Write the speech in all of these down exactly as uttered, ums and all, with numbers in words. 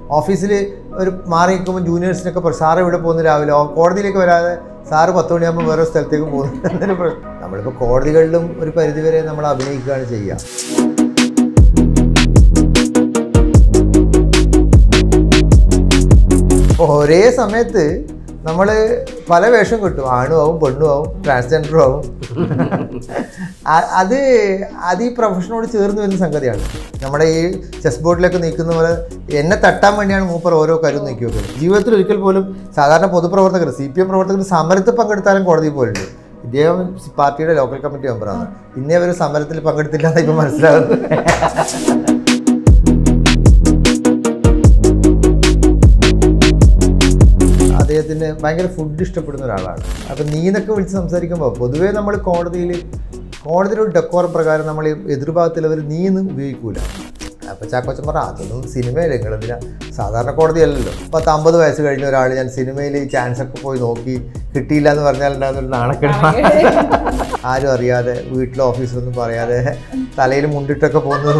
ഓഫീസിൽ ഒരു മാറി നിൽക്കുമ്പോൾ ജൂനിയേഴ്സിനൊക്കെ പറയും സാറ് ഇവിടെ പോകുന്ന രാവിലെ കോടതിയിലേക്ക് വരാതെ സാറ് പത്ത് മണിയാകുമ്പോൾ വേറെ സ്ഥലത്തേക്ക് പോകുന്നു എന്നൊരു പ്രശ്നം. നമ്മളിപ്പോൾ കോടതികളിലും ഒരു പരിധിവരെ നമ്മൾ അഭിനയിക്കുകയാണ് ചെയ്യുക. ഒരേ സമയത്ത് നമ്മൾ പല വേഷം കിട്ടും, ആണും ആവും പെണ്ണും ആവും ട്രാൻസ്ജെൻഡറും ആവും. അത് അത് ഈ പ്രൊഫഷനോട് ചേർന്ന് വരുന്ന സംഗതിയാണ്. നമ്മുടെ ഈ ചെസ് ബോർഡിലൊക്കെ നിൽക്കുന്ന പോലെ എന്നെ തട്ടാൻ വേണ്ടിയാണ് മൂപ്പർ ഓരോ കരും നീക്കി വെക്കുന്നത്. ജീവിതത്തിൽ ഒരിക്കൽ പോലും സാധാരണ പൊതുപ്രവർത്തകർ സി പി എം പ്രവർത്തകർ സമരത്തിൽ പങ്കെടുത്താലും കോടതിയിൽ പോലുണ്ട്. ഇദ്ദേഹം പാർട്ടിയുടെ ലോക്കൽ കമ്മിറ്റി മെമ്പറാണ്. ഇന്നേ അവർ സമരത്തിൽ പങ്കെടുത്തില്ല എന്ന് ഇപ്പം മനസ്സിലാകുന്നത്. അദ്ദേഹത്തിന് ഭയങ്കര ഫുഡ് ഇഷ്ടപ്പെടുന്ന ഒരാളാണ്. അപ്പം നീ എന്നൊക്കെ വിളിച്ച് സംസാരിക്കുമ്പോൾ പൊതുവേ നമ്മൾ കോടതിയിൽ കോടതിയുടെ ഡെക്കോർ പ്രകാരം നമ്മൾ എതിർഭാഗത്തിലവർ നീ എന്ന് ഉപയോഗിക്കൂല. അപ്പോൾ ചാക്കോച്ചൻ പറ അതൊന്നും സിനിമയിൽ നിങ്ങളെന്തിനാ, സാധാരണ കോടതിയല്ലല്ലോ. പത്ത് അമ്പത് വയസ്സ് കഴിഞ്ഞ ഒരാൾ ഞാൻ സിനിമയിൽ ചാൻസ് ഒക്കെ പോയി നോക്കി കിട്ടിയില്ല എന്ന് പറഞ്ഞാൽ ഉണ്ടാകുന്നൊരു നാണക്കേട്. ആരും അറിയാതെ വീട്ടിലെ ഓഫീസിലൊന്നും പറയാതെ തലയിൽ മുണ്ടിട്ടൊക്കെ പോകുന്നത്.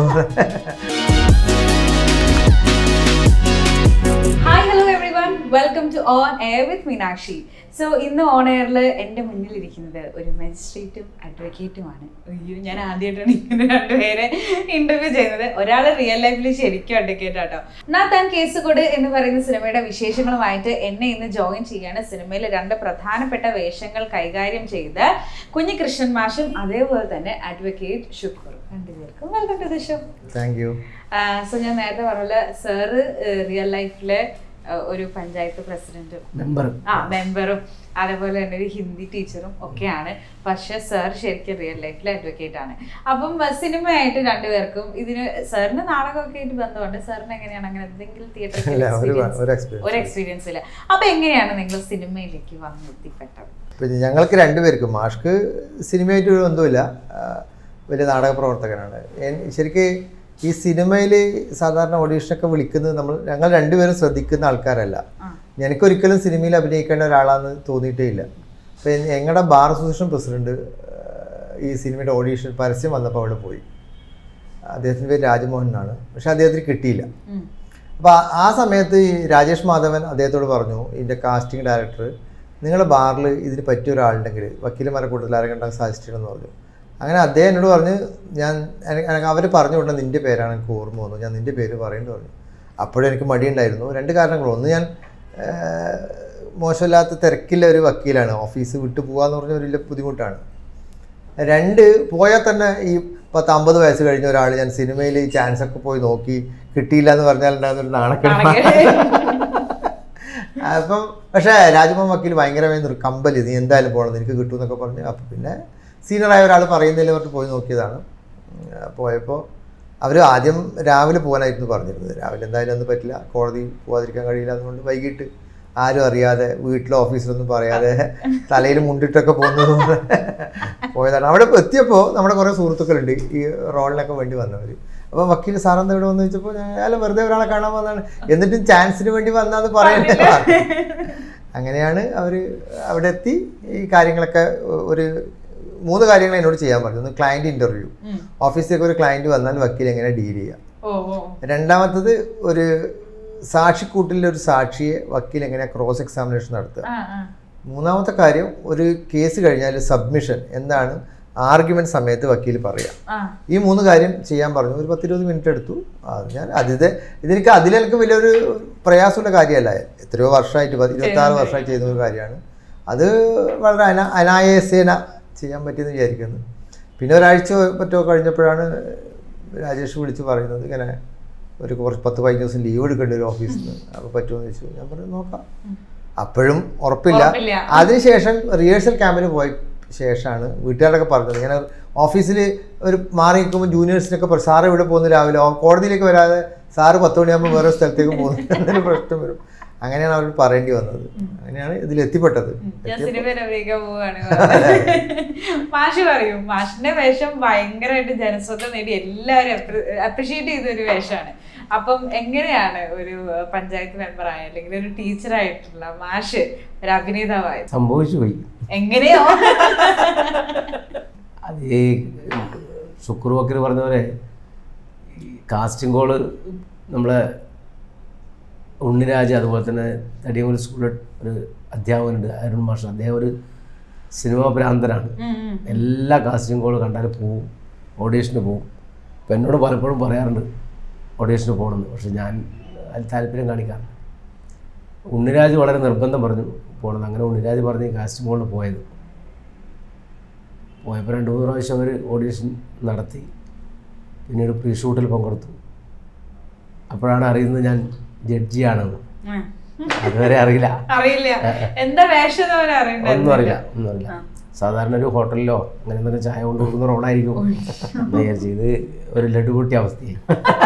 Welcome to On Air with Meenakshi. So, in the On Air, എൻ്റെ മുന്നിലിരിക്കുന്നത് ഒരു മജിസ്ട്രേറ്റും അഡ്വക്കേറ്റുമാണ്. അയ്യോ, ഞാൻ ആദ്യമായിട്ടാണ് ഇങ്ങനെ രണ്ടുപേരെ ഇന്റർവ്യൂ ചെയ്യുന്നത്. ഒരാൾ റിയൽ ലൈഫിൽ ശരിക്കും അഡ്വക്കേറ്റ് ആട്ടോ. നാത്താൻ കേസുകൊട് എന്ന് പറയുന്ന സിനിമയുടെ വിശേഷങ്ങളുമായിട്ട് എന്നെ ഇന്ന് ജോയിൻ ചെയ്യാണ് സിനിമയിലെ രണ്ട് പ്രധാനപ്പെട്ട വേഷങ്ങൾ കൈകാര്യം ചെയ്ത കുഞ്ഞികൃഷ്ണൻ മാഷും അതേപോലെ തന്നെ അഡ്വക്കേറ്റ് ഷുക്കൂർ. രണ്ടുപേർക്കും welcome to the show. Thank you. So ഞാൻ നേരത്തെ പറഞ്ഞ സാറ് റിയൽ ലൈഫിലെ ഒരു പഞ്ചായത്ത് പ്രസിഡന്റും മെമ്പറും ആ മെമ്പറും അതേപോലെ തന്നെ ഒരു ഹിന്ദി ടീച്ചറും ഒക്കെയാണ്. പക്ഷെ സാർ ശരിക്കും റിയൽ ലൈഫിൽ അഡ്വക്കേറ്റ് ആണ്. അപ്പം സിനിമയായിട്ട് രണ്ടുപേർക്കും ഇതിന് സാറിന് നാടകമൊക്കെ ആയിട്ട് ബന്ധമുണ്ട്. സാറിന് എങ്ങനെയാണ് അങ്ങനെ എന്തെങ്കിലും തിയേറ്റർ ഒരു എക്സ്പീരിയൻസ് ഇല്ല? അപ്പൊ എങ്ങനെയാണ് നിങ്ങൾ സിനിമയിലേക്ക് വന്ന് എത്തിപ്പെട്ടത്? പിന്നെ ഞങ്ങൾക്ക് രണ്ടുപേർക്കും മാഷ്ക്ക് സിനിമയായിട്ട് ഒരു ബന്ധമില്ല, വലിയ നാടക പ്രവർത്തകനാണ്. ശരിക്ക് ഈ സിനിമയിൽ സാധാരണ ഓഡീഷനൊക്കെ വിളിക്കുന്നത് നമ്മൾ ഞങ്ങൾ രണ്ടുപേരും ശ്രദ്ധിക്കുന്ന ആൾക്കാരല്ല. എനിക്കൊരിക്കലും സിനിമയിൽ അഭിനയിക്കേണ്ട ഒരാളാണെന്ന് തോന്നിയിട്ടേ ഇല്ല. അപ്പോൾ ഞങ്ങളുടെ ബാർ അസോസിയേഷൻ പ്രസിഡന്റ് ഈ സിനിമയുടെ ഓഡീഷൻ പരസ്യം വന്നപ്പോൾ അവിടെ പോയി. അദ്ദേഹത്തിൻ്റെ പേര് രാജ്മോഹൻ എന്നാണ്. പക്ഷെ അദ്ദേഹത്തിന് കിട്ടിയില്ല. അപ്പോൾ ആ സമയത്ത് ഈ രാജേഷ് മാധവൻ അദ്ദേഹത്തോട് പറഞ്ഞു, ഇതിൻ്റെ കാസ്റ്റിംഗ് ഡയറക്ടർ നിങ്ങളുടെ ബാറിൽ ഇതിന് പറ്റിയ ഒരാളുണ്ടെങ്കിൽ വക്കീലന്മാരെ കൂട്ടത്തിൽ ആരെങ്കിലും സജസ്റ്റ് ചെയ്യണമെന്ന് പറഞ്ഞു. അങ്ങനെ അദ്ദേഹം എന്നോട് പറഞ്ഞ് ഞാൻ അവർ പറഞ്ഞു കൊടുത്ത നിൻ്റെ പേരാണ് എനിക്ക് ഓർമ്മ വന്നു, ഞാൻ നിൻ്റെ പേര് പറയുന്നത് പറഞ്ഞു. അപ്പോഴും എനിക്ക് മടിയുണ്ടായിരുന്നു. രണ്ട് കാരണങ്ങൾ. ഒന്ന്, ഞാൻ മോശമില്ലാത്ത തിരക്കില്ല ഒരു വക്കീലാണ്, ഓഫീസ് വിട്ടു പോകാമെന്ന് പറഞ്ഞ ഒരു വലിയ ബുദ്ധിമുട്ടാണ്. രണ്ട്, പോയാൽ തന്നെ ഈ പത്ത് അമ്പത് വയസ്സ് കഴിഞ്ഞ ഒരാൾ ഞാൻ സിനിമയിൽ ചാൻസ് ഒക്കെ പോയി നോക്കി കിട്ടിയില്ല എന്ന് പറഞ്ഞാൽ ഉണ്ടാകുന്നൊരു നാണക്കേട്. അപ്പം പക്ഷേ രാജ്മോഹൻ വക്കീൽ ഭയങ്കരമായി കമ്പല്, നീ എന്തായാലും പോകണം നിനക്ക് കിട്ടും എന്നൊക്കെ പറഞ്ഞു. അപ്പം പിന്നെ സീനിയറായ ഒരാൾ പറയുന്നതിൽ പറഞ്ഞിട്ട് പോയി നോക്കിയതാണ്. പോയപ്പോൾ അവർ ആദ്യം രാവിലെ പോകാനായിരുന്നു പറഞ്ഞിരുന്നത്. രാവിലെ എന്തായാലും ഒന്നും പറ്റില്ല, കോടതി പോകാതിരിക്കാൻ കഴിയില്ല, അതുകൊണ്ട് വൈകിട്ട് ആരും അറിയാതെ വീട്ടിലെ ഓഫീസിലൊന്നും പറയാതെ തലയിൽ മുണ്ടിട്ടൊക്കെ പോകുന്നത് പോയതാണ്. അവിടെ എത്തിയപ്പോൾ നമ്മുടെ കുറേ സുഹൃത്തുക്കളുണ്ട് ഈ റോളിനൊക്കെ വേണ്ടി വന്നവർ. അപ്പോൾ വക്കീൽ സാറെന്താ ഇവിടെ വന്ന് വെച്ചപ്പോൾ ഞാൻ വെറുതെ ഒരാളെ കാണാൻ വന്നതാണ്, എന്നിട്ടും ചാൻസിന് വേണ്ടി വന്നാന്ന് പറയണ്ടേ. അങ്ങനെയാണ് അവർ അവിടെ എത്തി ഈ കാര്യങ്ങളൊക്കെ ഒരു മൂന്ന് കാര്യങ്ങൾ എന്നോട് ചെയ്യാൻ പറഞ്ഞു. ഒന്ന് ക്ലയൻറ്റ് ഇൻ്റർവ്യൂ, ഓഫീസിലേക്ക് ഒരു ക്ലയൻറ്റ് വന്നാൽ വക്കീൽ എങ്ങനെ ഡീൽ ചെയ്യാം. രണ്ടാമത്തത് ഒരു സാക്ഷിക്കൂട്ടിലെ ഒരു സാക്ഷിയെ വക്കീൽ എങ്ങനെ ക്രോസ് എക്സാമിനേഷൻ നടത്തുക. മൂന്നാമത്തെ കാര്യം ഒരു കേസ് കഴിഞ്ഞാൽ സബ്മിഷൻ എന്താണ് ആർഗ്യുമെന്റ് സമയത്ത് വക്കീൽ പറയാം. ഈ മൂന്ന് കാര്യം ചെയ്യാൻ പറഞ്ഞു. ഒരു പത്തിരുപത് മിനിറ്റ് എടുത്തു. ഞാൻ അതിത് ഇതെനിക്ക് അതിലെനിക്ക് വലിയൊരു പ്രയാസമുള്ള കാര്യമല്ല, എത്രയോ വർഷമായിട്ട് ഇരുപത്തി ആറ് വർഷമായിട്ട് ചെയ്യുന്ന ഒരു കാര്യമാണ്. അത് വളരെ അന അനായാസേന ചെയ്യാൻ പറ്റിയെന്ന് വിചാരിക്കുന്നു. പിന്നെ ഒരാഴ്ച പറ്റോ കഴിഞ്ഞപ്പോഴാണ് രാജേഷ് വിളിച്ച് പറയുന്നത് ഇങ്ങനെ ഒരു കുറച്ച് പത്ത് പതിനഞ്ച് ദിവസം ലീവ് എടുക്കേണ്ടി ഒരു ഓഫീസിൽ നിന്ന്, അപ്പോൾ പറ്റുമെന്ന് ചോദിച്ചു. ഞാൻ പറഞ്ഞു നോക്കാം. അപ്പോഴും ഉറപ്പില്ല. അതിനുശേഷം റിഹേഴ്സൽ ക്യാമ്പിന് പോയ ശേഷമാണ് വീട്ടുകാരൊക്കെ പറഞ്ഞത്. ഇങ്ങനെ ഓഫീസിൽ ഒരു മാറി നിൽക്കുമ്പോൾ ജൂനിയേഴ്സിനൊക്കെ പറയും സാറ് ഇവിടെ പോകുന്ന രാവിലെ കോടതിയിലേക്ക് വരാതെ സാറ് പത്ത് മണിയാകുമ്പോൾ വേറെ സ്ഥലത്തേക്ക് പോകുന്നു എന്നൊരു പ്രശ്നം വരും. അങ്ങനെയാണ് അവർ പറയേണ്ടി വന്നത്. അങ്ങനെയാണ് ഇതിൽ എത്തിപ്പെട്ടത്. മാഷ് പറയും മാഷിന്റെ വേഷം ഭയങ്കരമായിട്ട് ജനശ്രദ്ധ നേടി എല്ലാവരും അപ്രീഷിയേറ്റ് ചെയ്ത ഒരു വേഷമാണ്. അപ്പം എങ്ങനെയാണ് ഒരു പഞ്ചായത്ത് മെമ്പറായ അല്ലെങ്കിൽ ഒരു ടീച്ചറായിട്ടുള്ള മാഷ് ഒരു അഭിനേതാവായത്? സംഭവിച്ചു പോയി. എങ്ങനെയോ അത് ഈ ശുക്കൂർ വക്കീൽ പറഞ്ഞ പോലെ കാസ്റ്റിംഗ് കോള് നമ്മളെ ഉണ്ണിരാജ് അതുപോലെ തന്നെ തടിയമ്പലം സ്കൂളിൽ ഒരു അധ്യാപകനുണ്ട് അരുൺ മാഷ്. അദ്ദേഹം ഒരു സിനിമാ ഭ്രാന്തനാണ്. എല്ലാ കാസ്റ്റിംഗ് കോൾ കണ്ടാലും പോവും, ഓഡീഷന് പോവും. അപ്പം എന്നോട് പലപ്പോഴും പറയാറുണ്ട് ഓഡീഷന് പോകണമെന്ന്. പക്ഷെ ഞാൻ അതിൽ താല്പര്യം കാണിക്കാറുണ്ട്. ഉണ്ണിരാജ് വളരെ നിർബന്ധം പറഞ്ഞു പോകണമെന്ന്. അങ്ങനെ ഉണ്ണിരാജ് പറഞ്ഞ് കാസ്റ്റിംഗ് കോളിൽ പോയത്. പോയപ്പോൾ രണ്ട് മൂന്ന് പ്രാവശ്യം അവർ ഓഡീഷൻ നടത്തി. പിന്നീട് പ്രീ ഷൂട്ടിൽ പങ്കെടുത്തു. അപ്പോഴാണ് അറിയുന്നത് ഞാൻ ജഡ്ജിയാണെന്ന്. അതുവരെ അറിയില്ല. ഒന്നും അറിയില്ല ഒന്നും അറിയില്ല. സാധാരണ ഒരു ഹോട്ടലിലോ അങ്ങനെ എന്തെങ്കിലും ചായ കൊണ്ട് കൊടുക്കുന്ന റോളായിരിക്കും എന്ന് വിചാരിച്ചു. ഇത് ഒരു ലഡുപൊട്ടി അവസ്ഥയായി.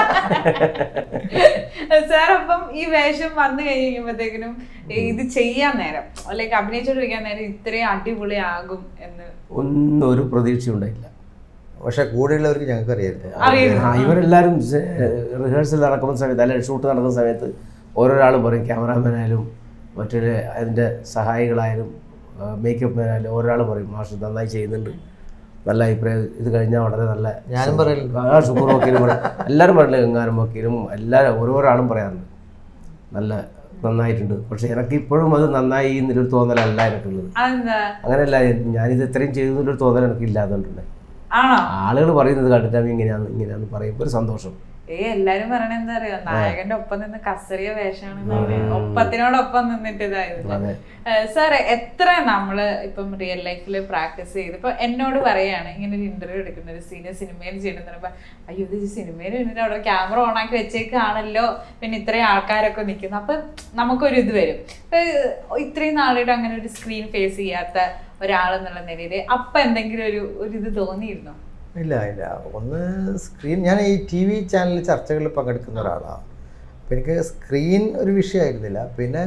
സാർ അപ്പം ഈ വേഷം വന്നു കഴിയുമ്പോഴത്തേക്കിനും ഇത് ചെയ്യാൻ നേരം ലൈക്ക് അഭിനയിച്ചോണ്ടിരിക്കാൻ നേരം ഇത്രയും അടിപൊളിയാകും എന്ന് ഒന്നും ഒരു പ്രതീക്ഷ ഉണ്ടായില്ല. പക്ഷെ കൂടെയുള്ളവർക്ക് ഞങ്ങൾക്ക് അറിയായിരുന്നു. ഇവരെല്ലാവരും റിഹേഴ്സൽ നടക്കുന്ന സമയത്ത് അല്ലെങ്കിൽ ഷൂട്ട് നടക്കുന്ന സമയത്ത് ഓരോരാളും പറയും, ക്യാമറാമാനായാലും മറ്റൊരു അതിൻ്റെ സഹായികളായാലും മേക്കപ്പ് മാനായാലും ഓരോരാൾ പറയും മാഷ് നന്നായി ചെയ്യുന്നുണ്ട്, നല്ല അഭിപ്രായം, ഇത് കഴിഞ്ഞാൽ വളരെ നല്ല. ഞാനും പറയില്ല, ആ ഷുക്കൂർ വക്കീലും പറയും, എല്ലാവരും പറയില്ല, ഗംഗാരം വക്കീലും എല്ലാവരും ഓരോരാളും പറയാറുണ്ട് നല്ല നന്നായിട്ടുണ്ട്. പക്ഷെ എനിക്ക് ഇപ്പോഴും അത് നന്നായി എന്നൊരു തോന്നലല്ല എനിക്കുള്ളത്. അങ്ങനെയല്ല, ഞാനിത് ഇത്രയും ചെയ്തു എന്നൊരു തോന്നൽ എനിക്ക് ഇല്ലാതുകൊണ്ടുണ്ട്. ആളുകൾ പറയുന്നത് കണ്ടിട്ടാണ് ഇങ്ങനെയാന്ന് ഇങ്ങനെയാന്ന് പറയുമ്പോൾ ഒരു സന്തോഷം. ഏ എല്ലാരും പറയണ എന്താ അറിയോ, നായകന്റെ ഒപ്പം നിന്ന് കസറിയ വേഷമാണ്, ഒപ്പത്തിനോടൊപ്പം നിന്നിട്ട് ഇതായിരുന്നു. സാർ എത്ര നമ്മള് ഇപ്പം റിയൽ ലൈഫില് പ്രാക്ടീസ് ചെയ്ത് ഇപ്പൊ എന്നോട് പറയാണ് ഇങ്ങനെ ഒരു ഇന്റർവ്യൂ എടുക്കുന്ന ഒരു സീനിയർ സിനിമയിൽ ചെയ്യണമെന്ന്, അയ്യോ ഇത് സിനിമയിൽ നിന്നിട്ട് അവിടെ ക്യാമറ ഓൺ ആക്കി വെച്ചേക്കാണല്ലോ, പിന്നെ ഇത്രയും ആൾക്കാരൊക്കെ നിൽക്കുന്നു, അപ്പൊ നമുക്കൊരു ഇത് വരും. ഇത്രയും നാളായിട്ട് അങ്ങനെ ഒരു സ്ക്രീൻ ഫേസ് ചെയ്യാത്ത ഒരാളെന്നുള്ള നിലയിൽ അപ്പൊ എന്തെങ്കിലും ഒരു ഒരു ഇത് തോന്നിയിരുന്നോ? ഇല്ല ഇല്ല ഒന്ന് സ്ക്രീൻ, ഞാൻ ഈ ടി വി ചാനൽ ചർച്ചകളിൽ പങ്കെടുക്കുന്ന ഒരാളാണ്. അപ്പം എനിക്ക് സ്ക്രീൻ ഒരു വിഷയമായിരുന്നില്ല. പിന്നെ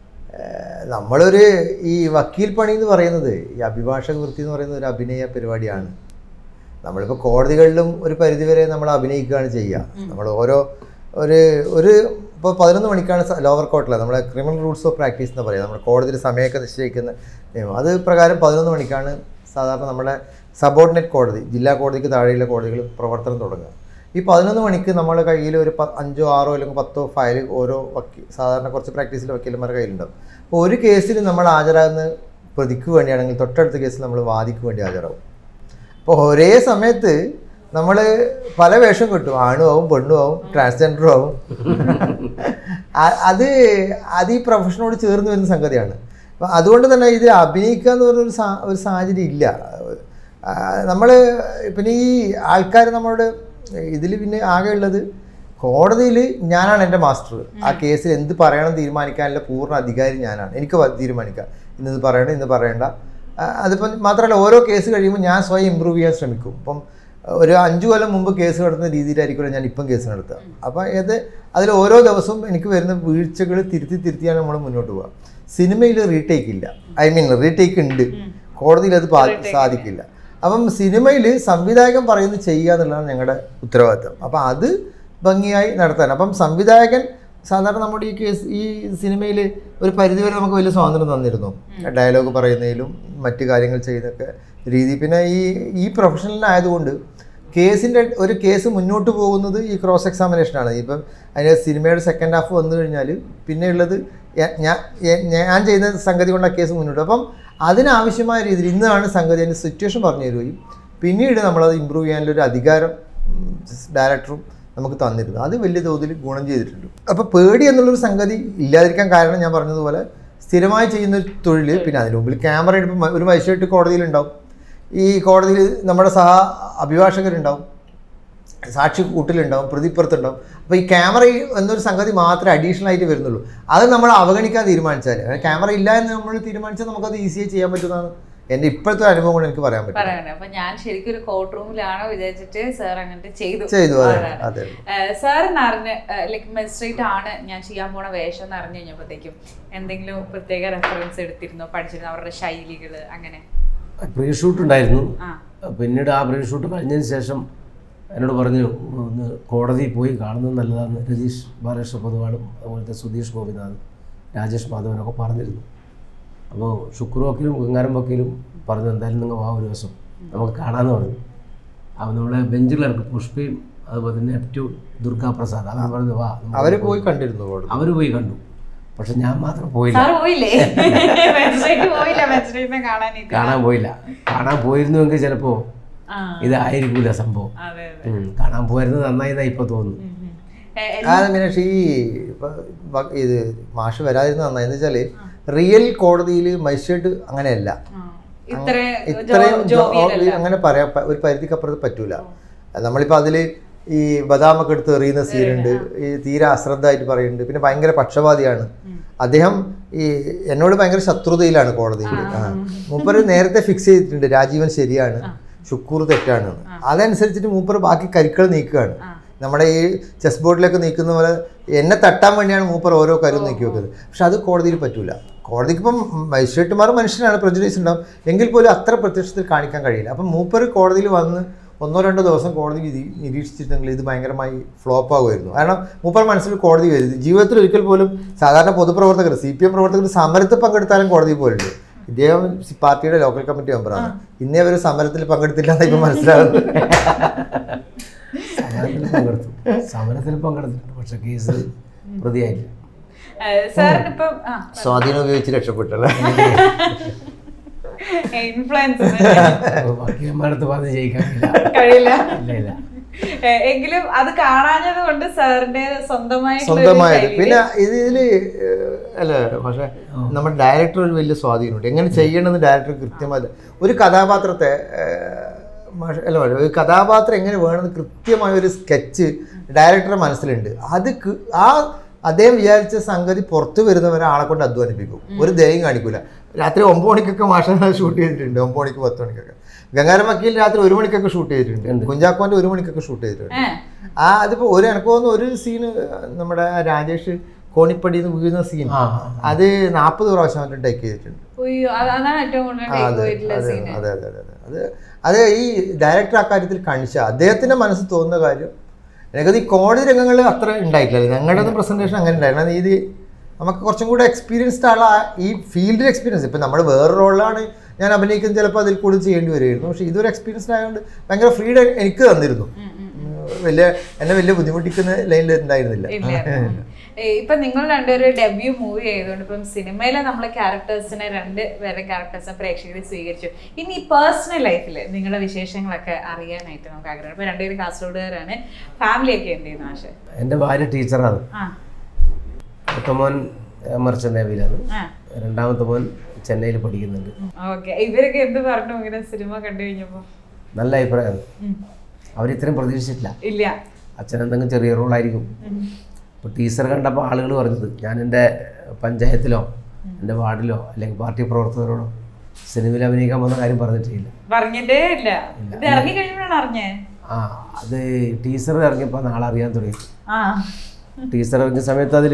നമ്മളൊരു ഈ വക്കീൽ പണി എന്ന് പറയുന്നത്, ഈ അഭിഭാഷക വൃത്തി എന്ന് പറയുന്നത് ഒരു അഭിനയ പരിപാടിയാണ്. നമ്മളിപ്പോൾ കോടതികളിലും ഒരു പരിധിവരെ നമ്മൾ അഭിനയിക്കുകയാണ് ചെയ്യുക. നമ്മൾ ഓരോ ഒരു ഒരു ഇപ്പോൾ പതിനൊന്ന് മണിക്കാണ് ലോവർ കോർട്ടിൽ നമ്മളെ ക്രിമിനൽ റൂൾസ് ഓഫ് പ്രാക്ടീസ് എന്ന് പറയുക, നമ്മുടെ കോടതിയിൽ സമയമൊക്കെ നിശ്ചയിക്കുന്ന നിയമം. അത് പ്രകാരം പതിനൊന്ന് മണിക്കാണ് സാധാരണ നമ്മുടെ സബോർഡിനേറ്റ് കോടതി, ജില്ലാ കോടതിക്ക് താഴെയുള്ള കോടതികൾ പ്രവർത്തനം തുടങ്ങുക. ഈ പതിനൊന്ന് മണിക്ക് നമ്മുടെ കയ്യിൽ ഒരു പ അഞ്ചോ ആറോ അല്ലെങ്കിൽ പത്തോ ഫയൽ ഓരോ വക്കീൽ, സാധാരണ കുറച്ച് പ്രാക്ടീസിൽ വക്കീലന്മാരുടെ കയ്യിലുണ്ടാവും. അപ്പോൾ ഒരു കേസിൽ നമ്മൾ ഹാജരാകുന്ന പ്രതിക്ക് വേണ്ടിയാണെങ്കിൽ തൊട്ടടുത്ത കേസിൽ നമ്മൾ വാദിക്ക് വേണ്ടി ഹാജരാകും. അപ്പോൾ ഒരേ സമയത്ത് നമ്മൾ പല വേഷം കിട്ടും, ആണും ആവും പെണ്ണും ആവും ട്രാൻസ്ജെൻഡറും ആവും. അത് അത് ഈ പ്രൊഫഷനോട് ചേർന്ന് വരുന്ന സംഗതിയാണ്. അപ്പം അതുകൊണ്ട് തന്നെ ഇത് അഭിനയിക്കുക എന്ന് പറഞ്ഞൊരു സാ ഒരു സാഹചര്യം ഇല്ല. നമ്മൾ പിന്നെ ഈ ആൾക്കാർ നമ്മളോട് ഇതിൽ പിന്നെ ആകെ ഉള്ളത്, കോടതിയിൽ ഞാനാണ് എൻ്റെ മാസ്റ്റർ. ആ കേസിൽ എന്ത് പറയണം തീരുമാനിക്കാനുള്ള പൂർണ്ണ അധികാരി ഞാനാണ്. എനിക്ക് തീരുമാനിക്കാം ഇന്നത് പറയണം ഇന്ന് പറയണ്ട. അതിപ്പം മാത്രമല്ല, ഓരോ കേസ് കഴിയുമ്പോൾ ഞാൻ സ്വയം ഇമ്പ്രൂവ് ചെയ്യാൻ ശ്രമിക്കും. ഇപ്പം ഒരു അഞ്ചു കൊല്ലം മുമ്പ് കേസ് നടത്തുന്ന രീതിയിലായിരിക്കുമല്ലോ ഞാൻ ഇപ്പം കേസ് നടത്തുക. അപ്പം ഏത് അതിൽ ഓരോ ദിവസവും എനിക്ക് വരുന്ന വീഴ്ചകൾ തിരുത്തി തിരുത്തിയാണ് നമ്മൾ മുന്നോട്ട് പോവുക. സിനിമയിൽ റീടേക്ക് ഇല്ല, ഐ മീൻ റീടേക്ക് ഉണ്ട്, കോടതിയിൽ അത് സാധിക്കില്ല. അപ്പം സിനിമയിൽ സംവിധായകൻ പറയുന്നത് ചെയ്യുക എന്നുള്ളതാണ് ഞങ്ങളുടെ ഉത്തരവാദിത്വം. അപ്പം അത് ഭംഗിയായി നടത്താൻ. അപ്പം സംവിധായകൻ സാധാരണ നമ്മുടെ ഈ കേസ് ഈ സിനിമയിൽ ഒരു പരിധിവരെ നമുക്ക് വലിയ സ്വാതന്ത്ര്യം തന്നിരുന്നു, ഡയലോഗ് പറയുന്നതിലും മറ്റു കാര്യങ്ങൾ ചെയ്യുന്നൊക്കെ രീതി. പിന്നെ ഈ ഈ പ്രൊഫഷണലായതുകൊണ്ട് കേസിൻ്റെ ഒരു കേസ് മുന്നോട്ട് പോകുന്നത് ഈ ക്രോസ് എക്സാമിനേഷനാണ്. ഇപ്പം അതിന് സിനിമയുടെ സെക്കൻഡ് ഹാഫ് വന്നു കഴിഞ്ഞാൽ പിന്നെയുള്ളത് ഞാൻ ഞാൻ ചെയ്യുന്ന സംഗതി കൊണ്ട് ആ കേസ് മുന്നോട്ട്. അപ്പം അതിനാവശ്യമായ രീതിയിൽ ഇന്നാണ് സംഗതി അതിൻ്റെ സിറ്റുവേഷൻ പറഞ്ഞു തരുകയും പിന്നീട് നമ്മളത് ഇമ്പ്രൂവ് ചെയ്യാനുള്ളൊരു അധികാരം ഡയറക്ടറും നമുക്ക് തന്നിരുന്നു. അത് വലിയ തോതിൽ ഗുണം ചെയ്തിട്ടുണ്ട്. അപ്പോൾ പേടി എന്നുള്ളൊരു സംഗതി ഇല്ലാതിരിക്കാൻ കാരണം ഞാൻ പറഞ്ഞതുപോലെ സ്ഥിരമായി ചെയ്യുന്നൊരു തൊഴിൽ. പിന്നെ അതിന് മുമ്പിൽ ക്യാമറ എടുപ്പം ഒരു മജിസ്ട്രേറ്റ് കോടതിയിലുണ്ടാവും, ഈ കോടതിയിൽ നമ്മുടെ സഹ അഭിഭാഷകരുണ്ടാവും, സാക്ഷി കൂട്ടിലുണ്ടാവും, പ്രതിപ്പുറത്തുണ്ടാവും. അപ്പോൾ ഈ ക്യാമറ എന്നൊരു സംഗതി മാത്രമേ അഡീഷണൽ ആയിട്ട് വരുന്നുള്ളൂ. അത് നമ്മൾ അവഗണിക്കാൻ തീരുമാനിച്ചാൽ, ക്യാമറ ഇല്ല എന്ന് നമ്മൾ തീരുമാനിച്ചാൽ നമുക്കത് ഈസിയായി ചെയ്യാൻ പറ്റുന്നതാണ് എൻ്റെ ഇപ്പോഴത്തെ അനുഭവം കൊണ്ട് എനിക്ക് പറയാൻ പറ്റും. അപ്പൊ ഞാൻ ശരിക്കും ഒരു കോർട്ട് റൂമിലാണോ വിചാരിച്ചിട്ട് സാർ അങ്ങനത്തെ ചെയ്തു ചെയ്തു അതെ. സാർ എന്നറിഞ്ഞ് ലൈക്ക് മജിസ്ട്രേറ്റ് ആണ് ഞാൻ ചെയ്യാൻ പോണ വേഷം എന്ന് അറിഞ്ഞു കഴിഞ്ഞപ്പോഴത്തേക്കും എന്തെങ്കിലും പ്രത്യേക റെഫറൻസ് എടുത്തിരുന്നോ, പഠിച്ചിരുന്നോ അവരുടെ ശൈലികള്? അങ്ങനെ പ്രീ ഷൂട്ട് ഉണ്ടായിരുന്നു. പിന്നീട് ആ പ്രീ ഷൂട്ട് കഴിഞ്ഞതിന് ശേഷം എന്നോട് പറഞ്ഞു ഒന്ന് കോടതിയിൽ പോയി കാണുന്നത് നല്ലതാണ്. രതീഷ് ബാലകൃഷ്ണ പൊതുവാളും അതുപോലത്തെ സുധീഷ് ഗോപിനാഥ്, രാജേഷ് മാധവനൊക്കെ പറഞ്ഞിരുന്നു. അപ്പോൾ ശുക്കൂർ വക്കീലും ഗംഗാരം വക്കീലും പറഞ്ഞു എന്തായാലും നിങ്ങൾ ആ ഒരു ദിവസം നമുക്ക് കാണാമെന്ന് പറഞ്ഞു. അപ്പോൾ നമ്മളെ ബെഞ്ച് ക്ലർക്ക് പുഷ്പയും അതുപോലെ തന്നെ ടു ദുർഗാപ്രസാദ് അവർ പറഞ്ഞു വാ അവർ പോയി കണ്ടിരുന്നു അവർ പോയി കണ്ടു. പക്ഷെ ഞാൻ മാത്രം പോയില്ല. കാണാൻ പോയില്ല. കാണാൻ പോയിരുന്നുവെങ്കിൽ ചിലപ്പോ ഇതായിരിക്കൂല സംഭവം. കാണാൻ പോയിരുന്നത് നന്നായിന്നാ ഇപ്പൊ തോന്നുന്നു. മീനാക്ഷി ഈ ഇത് മാഷ് വരാതിരുന്ന നന്നായി എന്ന് വെച്ചാല് റിയൽ കോടതിയിൽ മജിസ്ട്രേറ്റ് അങ്ങനെയല്ല, ഇത്രയും അങ്ങനെ പറയാ ഒരു പരിധിക്കപ്പുറത്ത് പറ്റൂല. നമ്മളിപ്പോ അതില് ഈ ബദാമൊക്കെ എടുത്ത് എറിയുന്ന സീനുണ്ട്, ഈ തീരെ അശ്രദ്ധമായിട്ട് പറയുന്നുണ്ട്, പിന്നെ ഭയങ്കര പക്ഷപാതിയാണ് അദ്ദേഹം. ഈ എന്നോട് ഭയങ്കര ശത്രുതയിലാണ് കോടതിയിൽ. മൂപ്പര് നേരത്തെ ഫിക്സ് ചെയ്തിട്ടുണ്ട് രാജീവൻ ശരിയാണ്, ഷുക്കൂർ തെറ്റാണ്. അതനുസരിച്ചിട്ട് മൂപ്പർ ബാക്കി കരുക്കൾ നീക്കുകയാണ്. നമ്മുടെ ഈ ചെസ് ബോർഡിലൊക്കെ നീക്കുന്ന പോലെ എന്നെ തട്ടാൻ വേണ്ടിയാണ് മൂപ്പർ ഓരോ കരുവും നീക്കി വെക്കുന്നത്. പക്ഷെ അത് കോടതിയിൽ പറ്റൂല. കോടതിക്ക് ഇപ്പം മജിസ്ട്രേറ്റുമാർ മനുഷ്യനാണ്, പ്രജുഡീസ് ഉണ്ടാവും, എങ്കിൽ പോലും അത്ര പ്രത്യക്ഷത്തിൽ കാണിക്കാൻ കഴിയില്ല. അപ്പം മൂപ്പർ കോടതിയിൽ വന്ന് ഒന്നോ രണ്ടോ ദിവസം കോടതി വിധി നിരീക്ഷിച്ചിട്ടുണ്ടെങ്കിൽ ഇത് ഭയങ്കരമായി ഫ്ലോപ്പ് ആകുമായിരുന്നു. കാരണം മൂപ്പർ മനസ്സിൽ കോടതി വരുന്നത് ജീവിതത്തിൽ ഒരിക്കൽ പോലും സാധാരണ പൊതുപ്രവർത്തകർ സി പി എം പ്രവർത്തകർ സമരത്തിൽ പങ്കെടുത്താലും കോടതി പോലുണ്ട്. ഇദ്ദേഹം പാർട്ടിയുടെ ലോക്കൽ കമ്മിറ്റി മെമ്പറാണ്, ഇന്നേ അവർ സമരത്തിൽ പങ്കെടുത്തില്ല എന്ന് ഇപ്പം മനസ്സിലാകുന്നത്. സമരത്തിൽ പങ്കെടുത്തു സമരത്തിൽ പങ്കെടുത്തിട്ടുണ്ട് പക്ഷെ കേസ് പ്രതിയായില്ല. സ്വാധീനം ഉപയോഗിച്ച് രക്ഷപ്പെട്ടല്ലേ. വക്കീലന്മാരടുത്ത് പറഞ്ഞ് ജയിക്കാൻ കഴിയില്ല. എങ്കിലും അത് കാണാഞ്ഞത് കൊണ്ട് സാറിന്റെ സ്വന്തമായി സ്വന്തമായത്. പിന്നെ ഇതില് അല്ല പക്ഷെ നമ്മുടെ ഡയറക്ടർ ഒരു വലിയ സ്വാധീനമുണ്ട്. എങ്ങനെ ചെയ്യണമെന്ന് ഡയറക്ടർ കൃത്യമായി ഒരു കഥാപാത്രത്തെ അല്ല ഒരു കഥാപാത്രം എങ്ങനെ വേണമെന്ന് കൃത്യമായ ഒരു സ്കെച്ച് ഡയറക്ടറുടെ മനസ്സിലുണ്ട്. അത് ആ അദ്ദേഹം വിചാരിച്ച സംഗതി പുറത്തു വരുന്നവരെ ആളെ കൊണ്ട് അധ്വാനിപ്പിക്കും, ഒരു ദയം കാണിക്കൂല. രാത്രി ഒമ്പത് മണിക്കൊക്കെ മാഷ ഷൂട്ട് ചെയ്തിട്ടുണ്ട്, ഒമ്പത് മണിക്ക് പത്ത് മണിക്കൊക്കെ. ഗംഗാരം വക്കീൽ രാത്രി ഒരു മണിക്കൊക്കെ ഷൂട്ട് ചെയ്തിട്ടുണ്ട്, കുഞ്ചാക്കോന്റെ ഒരു മണിക്കൊക്കെ ഷൂട്ട് ചെയ്തിട്ടുണ്ട്. ആ അതിപ്പോ ഒരു എനിക്ക് തോന്നുന്നു ഒരു സീന് നമ്മുടെ രാജേഷ് കോണിപ്പടിന്ന് വീഴുന്ന സീൻ അത് നാൽപ്പത് പ്രാവശ്യം അവരുടെ ടേക്ക് ചെയ്തിട്ടുണ്ട്. അതെ അതെ അതെ അത് അത് ഈ ഡയറക്ടർ അക്കാര്യത്തിൽ കാണിച്ച അദ്ദേഹത്തിന്റെ മനസ്സിൽ തോന്നുന്ന കാര്യം. എനിക്കത് ഈ കോടതി രംഗങ്ങളിൽ അത്ര ഉണ്ടായിട്ടില്ല, ഞങ്ങളുടെ ഒന്നും പ്രസന്റേഷൻ അങ്ങനെ ഉണ്ടായിരുന്നു. ഇത് നമുക്ക് കുറച്ചും കൂടെ എക്സ്പീരിയൻസ്ഡ് ആള ഈ ഫീൽഡിൽ എക്സ്പീരിയൻസ്. ഇപ്പം നമ്മൾ വേറെ റോളിലാണ് ഞാൻ അഭിനയിക്കുന്നത്, ചിലപ്പോൾ അതിൽ കൂടുതൽ ചെയ്യേണ്ടി വരുമായിരുന്നു. പക്ഷേ ഇതൊരു എക്സ്പീരിയൻസ്ഡ് ആയതുകൊണ്ട് ഭയങ്കര ഫ്രീഡം എനിക്ക് തന്നിരുന്നു. വലിയ എന്നെ വലിയ ബുദ്ധിമുട്ടിക്കുന്ന ലൈനിൽ ഉണ്ടായിരുന്നില്ല. ഇപ്പൊ നിങ്ങൾ രണ്ടുപേരും ഡെബ്യൂ മൂവി ആയതുകൊണ്ട് ഇപ്പം സിനിമയിലെ നമ്മളെ ക്യാരക്ടേഴ്സിനെ രണ്ട് വേറെ ക്യാരക്ടേഴ്സിനെ പ്രേക്ഷകർ സ്വീകരിച്ചു. ഇനി പേഴ്സണൽ ലൈഫിൽ നിങ്ങളുടെ വിശേഷങ്ങളൊക്കെ അറിയാനായിട്ട് നമുക്ക് ആഗ്രഹം. ഇപ്പൊ രണ്ടുപേരും കാസർഗോഡുകാരാണ്, ഫാമിലി ഒക്കെ എന്ത് ചെയ്യുന്നു? ആശ എൻ്റെ ഭാര്യ ടീച്ചറാണ്, മൂത്ത മോൻ മർച്ചന്റ് നേവിയിലാണ്, രണ്ടാമത്തെ മോൻ ചെന്നൈയിൽ പഠിക്കുന്നുണ്ട്. ഓക്കെ, ഇവരൊക്കെ എന്ത് പറഞ്ഞു ഇങ്ങനെ സിനിമ കണ്ടു കഴിഞ്ഞപ്പോ? നല്ല അഭിപ്രായമാണ്. അവരിത്രയും പ്രതീക്ഷിച്ചിട്ടില്ല. ഇല്ല, അച്ഛൻ എന്തെങ്കിലും ചെറിയ റോളായിരിക്കും. ഇപ്പോൾ ടീച്ചർ കണ്ടപ്പോൾ ആളുകൾ പറഞ്ഞത് ഞാൻ എൻ്റെ പഞ്ചായത്തിലോ എൻ്റെ വാർഡിലോ അല്ലെങ്കിൽ പാർട്ടി പ്രവർത്തകരോടോ സിനിമയിൽ അഭിനയിക്കാൻ പോകുന്ന കാര്യം പറഞ്ഞിട്ടില്ല. പറഞ്ഞിട്ടേ ഇല്ല. ഇത് ഇറങ്ങി കഴിയുമ്പോഴാണ് അറിഞ്ഞേ. ആ അത് ടീച്ചർ ഇറങ്ങിയപ്പോൾ നാളെ അറിയാൻ തുടങ്ങി. ടീച്ചർ ഇറങ്ങിയ സമയത്ത് അതിൽ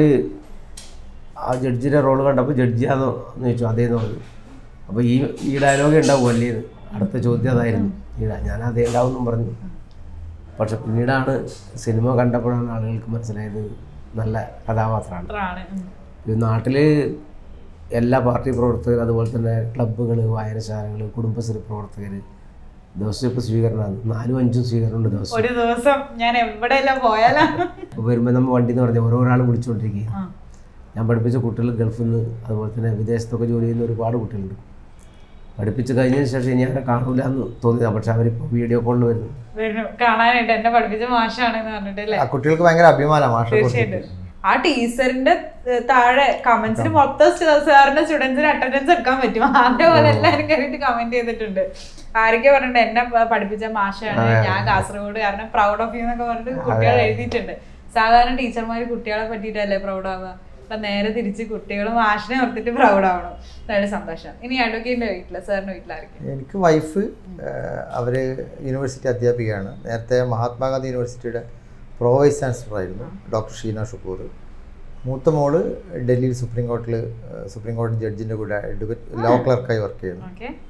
ആ ജഡ്ജിൻ്റെ റോള് കണ്ടപ്പോൾ ജഡ്ജിയാണെന്ന് ചോദിച്ചു, അതേന്ന് പറഞ്ഞു. അപ്പോൾ ഈ ഈ ഡയലോഗ് ഉണ്ടാവും അല്ലേ, അടുത്ത ചോദ്യം അതായിരുന്നു. ഞാൻ അതേ ഉണ്ടാവുമെന്നും പറഞ്ഞു. പക്ഷെ പിന്നീടാണ് സിനിമ കണ്ടപ്പോഴാണ് ആളുകൾക്ക് മനസ്സിലായത് നല്ല കഥാപാത്രമാണ്. നാട്ടിൽ എല്ലാ പാർട്ടി പ്രവർത്തകർ, അതുപോലെ തന്നെ ക്ലബ്ബുകൾ, വായനശാലകൾ, കുടുംബശ്രീ പ്രവർത്തകർ ദിവസം ഇപ്പോൾ സ്വീകരണമാണ്. നാലും അഞ്ചും സ്വീകരണമുണ്ട് ദിവസം. ഒരു ദിവസം ഞാൻ എവിടെയെല്ലാം പോയാലും വരുമ്പോൾ നമ്മൾ വണ്ടി എന്ന് പറഞ്ഞാൽ ഓരോരാളും വിളിച്ചുകൊണ്ടിരിക്കുക. ഞാൻ പഠിപ്പിച്ച കുട്ടികൾ ഗൾഫിൽ നിന്ന് അതുപോലെ തന്നെ വിദേശത്തൊക്കെ ജോലി ചെയ്യുന്ന ഒരുപാട് കുട്ടികളുണ്ട്. പഠിപ്പിച്ച് കഴിഞ്ഞതിന് ശേഷം ഇനി അവരെ കാണൂല എന്ന് തോന്നിയതാണ്. പക്ഷെ അവരിപ്പോൾ വീഡിയോ കോളിൽ വരുന്നു കാണാനായിട്ട്. എന്നെ പഠിപ്പിച്ച മാഷാണെന്ന് പറഞ്ഞിട്ടല്ലേ കുട്ടികൾക്ക് ഭയങ്കര അഭിമാനമാണ്. തീർച്ചയായിട്ടും ആ ടീച്ചറിന്റെ താഴെ കമന്റ്സിന് മൊത്തം സാറിന്റെ സ്റ്റുഡൻസിന് അറ്റൻഡൻസ് എടുക്കാൻ പറ്റും. അതേപോലെ എല്ലാവരും കയറിയിട്ട് കമന്റ് ചെയ്തിട്ടുണ്ട്. ആരൊക്കെ പറഞ്ഞിട്ടുണ്ട് എന്നെ പഠിപ്പിച്ച മാഷാണ്, ഞാൻ കാസർഗോഡ് കാരണം പ്രൗഡ് ഓഫ് യു എന്നൊക്കെ പറഞ്ഞിട്ട് കുട്ടികൾ എഴുതിയിട്ടുണ്ട്. സാധാരണ ടീച്ചർമാര് കുട്ടികളെ പറ്റിയിട്ടല്ലേ പ്രൗഡ് ആവുക. അപ്പൊ നേരെ തിരിച്ച് കുട്ടികൾ മാഷിനെ ഓർത്തിട്ട് പ്രൗഡ് ആവണം. നല്ല സന്തോഷം. ഇനി അഡ്വക്കേറ്റിന്റെ വീട്ടില് സാറിന്റെ വീട്ടിലായിരിക്കും? എനിക്ക് വൈഫ് അവര് യൂണിവേഴ്സിറ്റി അധ്യാപികയാണ്. നേരത്തെ മഹാത്മാഗാന്ധി യൂണിവേഴ്സിറ്റിയുടെ പ്രോ വൈസ് ചാൻസലർ ആയിരുന്നു ഡോക്ടർ ഷീന ഷുക്കൂർ. മൂത്ത മോള് ഡൽഹിയിൽ സുപ്രീം കോടതിയിൽ സുപ്രീം കോടതി ജഡ്ജിൻ്റെ കൂടെ അഡ്വക്കേറ്റ് ലോ ക്ലർക്കായി വർക്ക് ചെയ്യുന്നു.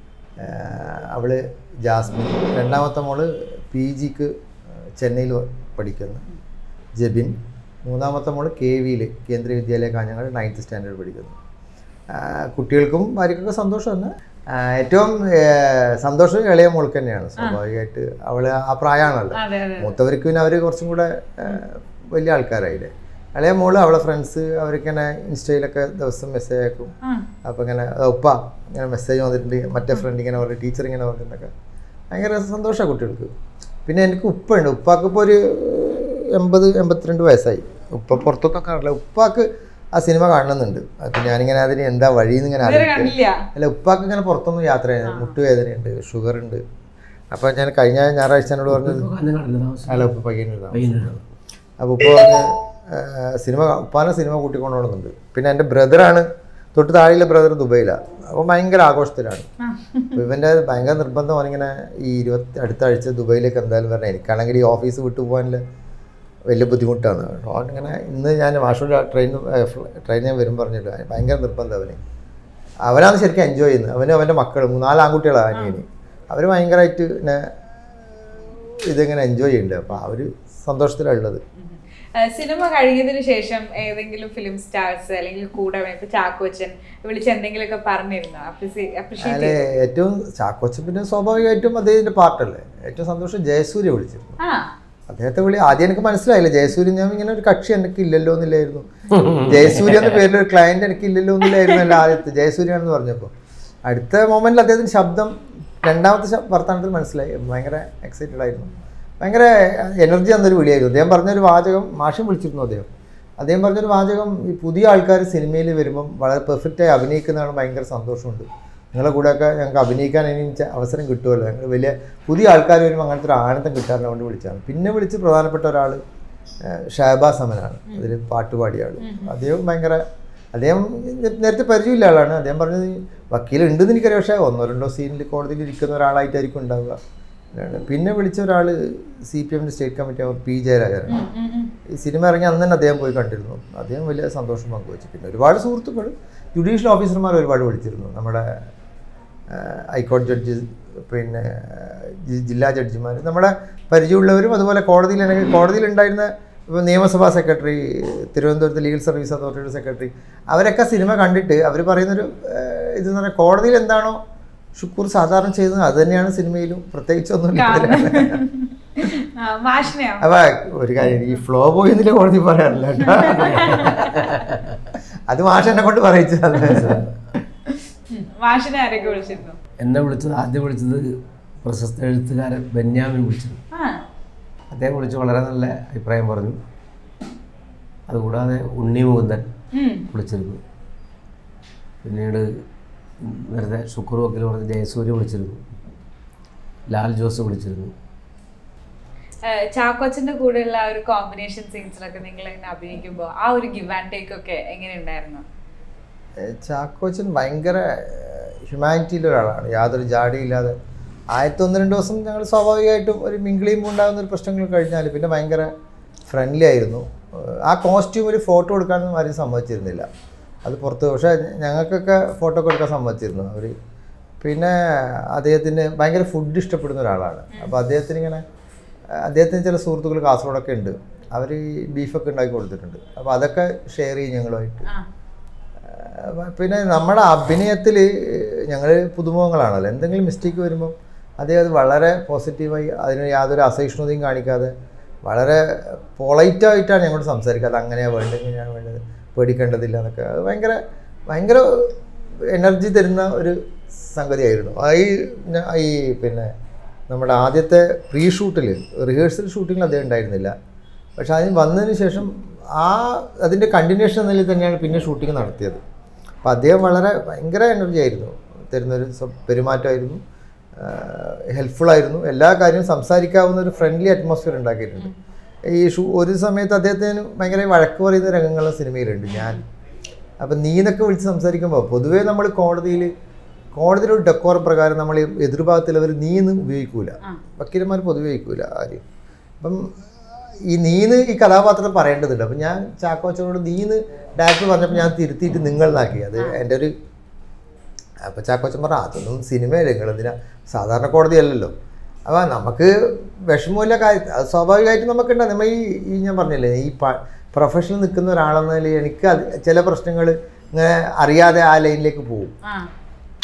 അവള് ജാസ്മിൻ. രണ്ടാമത്തെ മോള് പി ജിക്ക് ചെന്നൈയിൽ പഠിക്കുന്നു, ജെബിൻ. മൂന്നാമത്തെ മോള് കെ വിയിൽ കേന്ദ്രീയ വിദ്യാലയ കാഞ്ഞങ്ങാട് നയൻത്ത് സ്റ്റാൻഡേർഡ് പഠിക്കുന്നു. കുട്ടികൾക്കും ഭാര്യക്കൊക്കെ സന്തോഷം തന്നെ. ഏറ്റവും സന്തോഷം ഇളയ മോൾക്ക് തന്നെയാണ് സ്വാഭാവികമായിട്ട്. അവള് ആ പ്രായമാണല്ലോ, മൂത്തവർക്ക് പിന്നെ അവർ കുറച്ചും കൂടെ വലിയ ആൾക്കാരായില്ലേ. ഇളയ മോള് അവളെ ഫ്രണ്ട്സ് അവർക്കിങ്ങനെ ഇൻസ്റ്റയിലൊക്കെ ദിവസം മെസ്സേജ് അയക്കും. അപ്പോൾ ഇങ്ങനെ ഉപ്പ ഇങ്ങനെ മെസ്സേജ് വന്നിട്ടുണ്ട്, മറ്റേ ഫ്രണ്ട് ഇങ്ങനെ പറഞ്ഞു, ടീച്ചർ ഇങ്ങനെ പറഞ്ഞിട്ടൊക്കെ ഭയങ്കര സന്തോഷമാണ് കുട്ടികൾക്ക്. പിന്നെ എനിക്ക് ഉപ്പുണ്ട്, ഉപ്പാക്ക് ഇപ്പോൾ ഒരു എൺപത് എൺപത്തിരണ്ട് വയസ്സായി. ഉപ്പ പുറത്തൊക്കെ അറിയില്ല, ഉപ്പാക്ക് ആ സിനിമ കാണണമെന്നുണ്ട്. അപ്പം ഞാനിങ്ങനെ അതിന് എന്താ വഴിയെന്ന് ഇങ്ങനെ അറിയില്ല. അല്ല, ഉപ്പാക്ക് ഇങ്ങനെ പുറത്തൊന്നും യാത്ര ചെയ്യുന്നത്, മുട്ടുവേദനയുണ്ട്, ഷുഗർ ഉണ്ട്. അപ്പോൾ ഞാൻ കഴിഞ്ഞ ഞായറാഴ്ച എന്നോട് പറഞ്ഞത് അല്ല ഉപ്പ പയ്യന്നൂർ. അപ്പോൾ ഉപ്പ പറഞ്ഞ് സിനിമ ഉപ്പാനെ സിനിമ കൂട്ടിക്കൊണ്ടുപോകുന്നുണ്ട്. പിന്നെ എൻ്റെ ബ്രദറാണ്, തൊട്ട് താഴെയുള്ള ബ്രദർ ദുബൈയിലാണ്. അപ്പോൾ ഭയങ്കര ആഘോഷത്തിലാണ്. അപ്പോൾ ഇവൻ്റെ ഭയങ്കര നിർബന്ധം അവനിങ്ങനെ ഈ ഇരുപത്തി അടുത്ത ആഴ്ച ദുബൈയിലേക്ക് എന്തായാലും വരണം. എനിക്കാണെങ്കിൽ ഈ ഓഫീസ് വിട്ടു പോകാനുള്ള വലിയ ബുദ്ധിമുട്ടാണ്. അവനിങ്ങനെ ഇന്ന് ഞാൻ വാഷൂർ ട്രെയിൻ ട്രെയിൻ ഞാൻ വരും പറഞ്ഞിട്ട് ഭയങ്കര നിർബന്ധം അവന്. അവനാണ് ശരിക്കും എൻജോയ് ചെയ്യുന്നത്. അവന് അവൻ്റെ മക്കൾ മൂന്നാല് ആൺകുട്ടികളാണ് അനിയന്. അവർ ഭയങ്കരമായിട്ട് പിന്നെ ഇതിങ്ങനെ എൻജോയ് ചെയ്യുന്നുണ്ട്. അപ്പോൾ അവർ സന്തോഷത്തിലുള്ളത്. സിനിമ കഴിഞ്ഞതിന് ശേഷം ഏതെങ്കിലും ഫിലിം സ്റ്റാർസ് അല്ലെങ്കിൽ കൂടെ ഇപ്പൊ ചാക്കോച്ചൻ വിളിച്ച് എന്തെങ്കിലുമൊക്കെ പറഞ്ഞിരുന്നോ? അല്ലെ, ഏറ്റവും ചാക്കോച്ചൻ പിന്നെ സ്വാഭാവികമായിട്ടും അദ്ദേഹത്തിന്റെ പാർട്ടല്ലേ. ഏറ്റവും സന്തോഷം ജയസൂര്യ വിളിച്ചിരുന്നു. അദ്ദേഹത്തെ വിളി ആദ്യം എനിക്ക് മനസ്സിലായില്ല. ജയസൂര്യ ഞാൻ ഇങ്ങനെ ഒരു കക്ഷി എനിക്ക് ഇല്ലല്ലോ എന്നില്ലായിരുന്നു. ജയസൂര്യ എന്ന പേരിൽ ഒരു ക്ലയന്റ് എനിക്ക് ഇല്ലല്ലോ എന്നില്ലായിരുന്നു അല്ല ആദ്യത്തെ ജയസൂര്യാണെന്ന് പറഞ്ഞപ്പോൾ. അടുത്ത മൊമെന്റിൽ അദ്ദേഹത്തിന്റെ ശബ്ദം രണ്ടാമത്തെ വർത്തമാനത്തിൽ മനസ്സിലായി. ഭയങ്കര എക്സൈറ്റഡ് ആയിരുന്നു. ഭയങ്കര എനർജി തന്നൊരു വിളിയായിരുന്നു. അദ്ദേഹം പറഞ്ഞൊരു വാചകം, മാഷും വിളിച്ചിരുന്നു അദ്ദേഹം. അദ്ദേഹം പറഞ്ഞൊരു വാചകം, ഈ പുതിയ ആൾക്കാർ സിനിമയിൽ വരുമ്പം വളരെ പെർഫെക്റ്റായി അഭിനയിക്കുന്നതാണ് ഭയങ്കര സന്തോഷമുണ്ട്. നിങ്ങളെ കൂടെയൊക്കെ ഞങ്ങൾക്ക് അഭിനയിക്കാൻ ഇനി അവസരം കിട്ടുമല്ലോ. ഞങ്ങൾ വലിയ പുതിയ ആൾക്കാർ വരുമ്പോൾ അങ്ങനത്തെ ഒരു ആനന്ദം കിട്ടാറിന് കൊണ്ട് വിളിച്ചാണ്. പിന്നെ വിളിച്ച് പ്രധാനപ്പെട്ട ഒരാൾ ഷഹബാസ് അമനാണ്, അതിൽ പാട്ടുപാടിയ ആൾ. അദ്ദേഹം ഭയങ്കര അദ്ദേഹം നേരത്തെ പരിചയമില്ല ആളാണ്. അദ്ദേഹം പറഞ്ഞത് വക്കീലുണ്ടെന്ന് എനിക്കറിയാം, പക്ഷേ ഒന്നോ രണ്ടോ സീനിൽ കോടതിയിൽ ഇരിക്കുന്ന ഒരാളായിട്ടായിരിക്കും ഉണ്ടാവുക. പിന്നെ വിളിച്ച ഒരാൾ സി പി എമ്മിൻ്റെ സ്റ്റേറ്റ് കമ്മിറ്റി അവർ പി ജയരാജനാണ്. ഈ സിനിമ ഇറങ്ങി അന്ന് തന്നെ അദ്ദേഹം പോയി കണ്ടിരുന്നു. അദ്ദേഹം വലിയ സന്തോഷം പങ്കുവച്ചു. പിന്നെ ഒരുപാട് സുഹൃത്തുക്കൾ, ജുഡീഷ്യൽ ഓഫീസർമാർ ഒരുപാട് വിളിച്ചിരുന്നു. നമ്മുടെ ഹൈക്കോടതി ജഡ്ജി, പിന്നെ ജില്ലാ ജഡ്ജിമാർ, നമ്മുടെ പരിചയമുള്ളവരും. അതുപോലെ കോടതിയിൽ കോടതിയിലുണ്ടായിരുന്ന ഇപ്പോൾ നിയമസഭാ സെക്രട്ടറി, തിരുവനന്തപുരത്ത് ലീഗൽ സർവീസ് അതോറിറ്റിയുടെ സെക്രട്ടറി, അവരൊക്കെ സിനിമ കണ്ടിട്ട് അവർ പറയുന്നൊരു ഇതെന്ന് പറഞ്ഞാൽ കോടതിയിൽ എന്താണോ ഷുക്കൂർ സാധാരണ ചെയ്യുന്നത് അത് തന്നെയാണ് സിനിമയിലും, പ്രത്യേകിച്ചൊന്നുമില്ല. അപ്പൊ ഒരു കാര്യം, ഈ ഫ്ലോ പോയി എന്നില്ല കോടതി പറയാറില്ല കേട്ടോ. അത് മാഷ് എന്നെ കൊണ്ട് പറയിച്ചതല്ല. എന്നെ വിളിച്ചത് ആദ്യം വിളിച്ചത് പ്രശസ്ത എഴുത്തുകാരൻ ബെന്യാമിൻ വിളിച്ചത്. അദ്ദേഹം വിളിച്ച് വളരെ നല്ല അഭിപ്രായം പറഞ്ഞു. അതുകൂടാതെ ഉണ്ണി മുകുന്ദൻ വിളിച്ചിരുന്നു. പിന്നീട് നേരത്തെ ഷുക്കൂർ വക്കീൽ പറഞ്ഞ ജയസൂര്യ വിളിച്ചിരുന്നു. ലാൽ ജോസ് വിളിച്ചിരുന്നു. ചാക്കോച്ചന്റെ കൂടെയുള്ള ഒരു കോമ്പിനേഷൻ സീൻസിലൊക്കെ നിങ്ങൾ ഇങ്ങനെ അഭിനയിക്കുമ്പോൾ ആ ഒരു ഗിവ് ആൻഡ് ടേക്ക് ഒക്കെ എങ്ങനെയുണ്ടായിരുന്നു? ചാക്കോച്ചൻ ഭയങ്കര ഹ്യൂമാനിറ്റിയിലെ ഒരാളാണ്, യാതൊരു ജാടിയില്ലാതെ. ആദ്യത്തെ ഒന്ന് രണ്ട് ദിവസം ഞങ്ങൾ സ്വാഭാവികമായിട്ടും ഒരു മിങ്കിളിയുമ്പോൾ ഉണ്ടാകുന്ന ഒരു പ്രശ്നങ്ങൾ കഴിഞ്ഞാൽ പിന്നെ ഭയങ്കര ഫ്രണ്ട്ലി ആയിരുന്നു. ആ കോസ്റ്റ്യൂമിൽ ഫോട്ടോ എടുക്കാനൊന്നും ആരും സമ്മതിച്ചിരുന്നില്ല. അത് പുറത്ത്, പക്ഷേ ഞങ്ങൾക്കൊക്കെ ഫോട്ടോ ഒക്കെ എടുക്കാൻ സമ്മതിച്ചിരുന്നു അവർ. പിന്നെ അദ്ദേഹത്തിന് ഭയങ്കര ഫുഡ് ഇഷ്ടപ്പെടുന്ന ഒരാളാണ്. അപ്പോൾ അദ്ദേഹത്തിന് ഇങ്ങനെ അദ്ദേഹത്തിന് ചില സുഹൃത്തുക്കൾ കാസർഗോഡൊക്കെ ഉണ്ട്, അവർ ബീഫൊക്കെ ഉണ്ടാക്കി കൊടുത്തിട്ടുണ്ട്. അപ്പോൾ അതൊക്കെ ഷെയർ ചെയ്യും ഞങ്ങളുമായിട്ട്. പിന്നെ നമ്മുടെ അഭിനയത്തിൽ ഞങ്ങൾ പുതുമുഖങ്ങളാണല്ലോ, എന്തെങ്കിലും മിസ്റ്റേക്ക് വരുമ്പം അദ്ദേഹം അത് വളരെ പോസിറ്റീവായി, അതിന് യാതൊരു അസഹിഷ്ണുതയും കാണിക്കാതെ വളരെ പൊളൈറ്റായിട്ടാണ് ഞങ്ങളോട് സംസാരിക്കുക. അത് അങ്ങനെയാണ് വേണ്ടത്, ഇങ്ങനെയാണ് വേണ്ടത്, പേടിക്കേണ്ടതില്ല എന്നൊക്കെ. അത് ഭയങ്കര ഭയങ്കര എനർജി തരുന്ന ഒരു സംഗതിയായിരുന്നു. ഈ ഈ പിന്നെ നമ്മുടെ ആദ്യത്തെ പ്രീ ഷൂട്ടിൽ, റിഹേഴ്സൽ ഷൂട്ടിങ്ങിൽ അദ്ദേഹം ഉണ്ടായിരുന്നില്ല. പക്ഷെ അതിന് വന്നതിന് ശേഷം ആ അതിൻ്റെ കണ്ടിന്യൂഷൻ എന്ന നിലയിൽ തന്നെയാണ് പിന്നെ ഷൂട്ടിങ് നടത്തിയത്. അപ്പോൾ അദ്ദേഹം വളരെ ഭയങ്കര എനർജി ആയിരുന്നു തരുന്നൊരു പെരുമാറ്റമായിരുന്നു, ഹെൽപ്ഫുള്ളായിരുന്നു. എല്ലാ കാര്യവും സംസാരിക്കാവുന്ന ഒരു ഫ്രണ്ട്ലി അറ്റ്മോസ്ഫിയർ ഉണ്ടാക്കിയിട്ടുണ്ട്. ഈ ഷൂ ഒരു സമയത്ത് അദ്ദേഹത്തിന് ഭയങ്കര വഴക്ക് പറയുന്ന രംഗങ്ങളും സിനിമയിലുണ്ട്. ഞാൻ അപ്പം നീന്നൊക്കെ വിളിച്ച് സംസാരിക്കുമ്പോൾ പൊതുവേ നമ്മൾ കോടതിയിൽ കോടതിയിലൊരു ഡെക്കോർ പ്രകാരം നമ്മൾ എതിർഭാഗത്തുള്ളവർ നീന്ന് ഉപയോഗിക്കൂല, വക്കീലന്മാർ പൊതുവെ ഉപയോഗിക്കൂല ആരും. അപ്പം ഈ നീന്ന് ഈ കഥാപാത്രം പറയേണ്ടതുണ്ട്. അപ്പം ഞാൻ ചാക്കോച്ചനോട് നീന്ന് ഡയറക്ടർ പറഞ്ഞപ്പോൾ ഞാൻ തിരുത്തിയിട്ട് നിങ്ങൾ എന്നാക്കി. അത് എൻ്റെ ഒരു അപ്പം ചാക്കോച്ചൻ പറഞ്ഞാൽ അതൊന്നും സിനിമയല്ല, നിങ്ങളെന്തിനാ, സാധാരണ കോടതിയല്ലല്ലോ. അപ്പോൾ നമുക്ക് വിഷമമില്ല കാര്യം, അത് സ്വാഭാവികമായിട്ടും നമുക്കുണ്ടാകും. നമ്മൾ ഈ ഈ ഞാൻ പറഞ്ഞില്ലേ, ഈ പ്രൊഫഷനിൽ നിൽക്കുന്ന ഒരാളെന്നതിൽ എനിക്ക് അത് ചില പ്രശ്നങ്ങൾ ഇങ്ങനെ അറിയാതെ ആ ലൈനിലേക്ക് പോകും.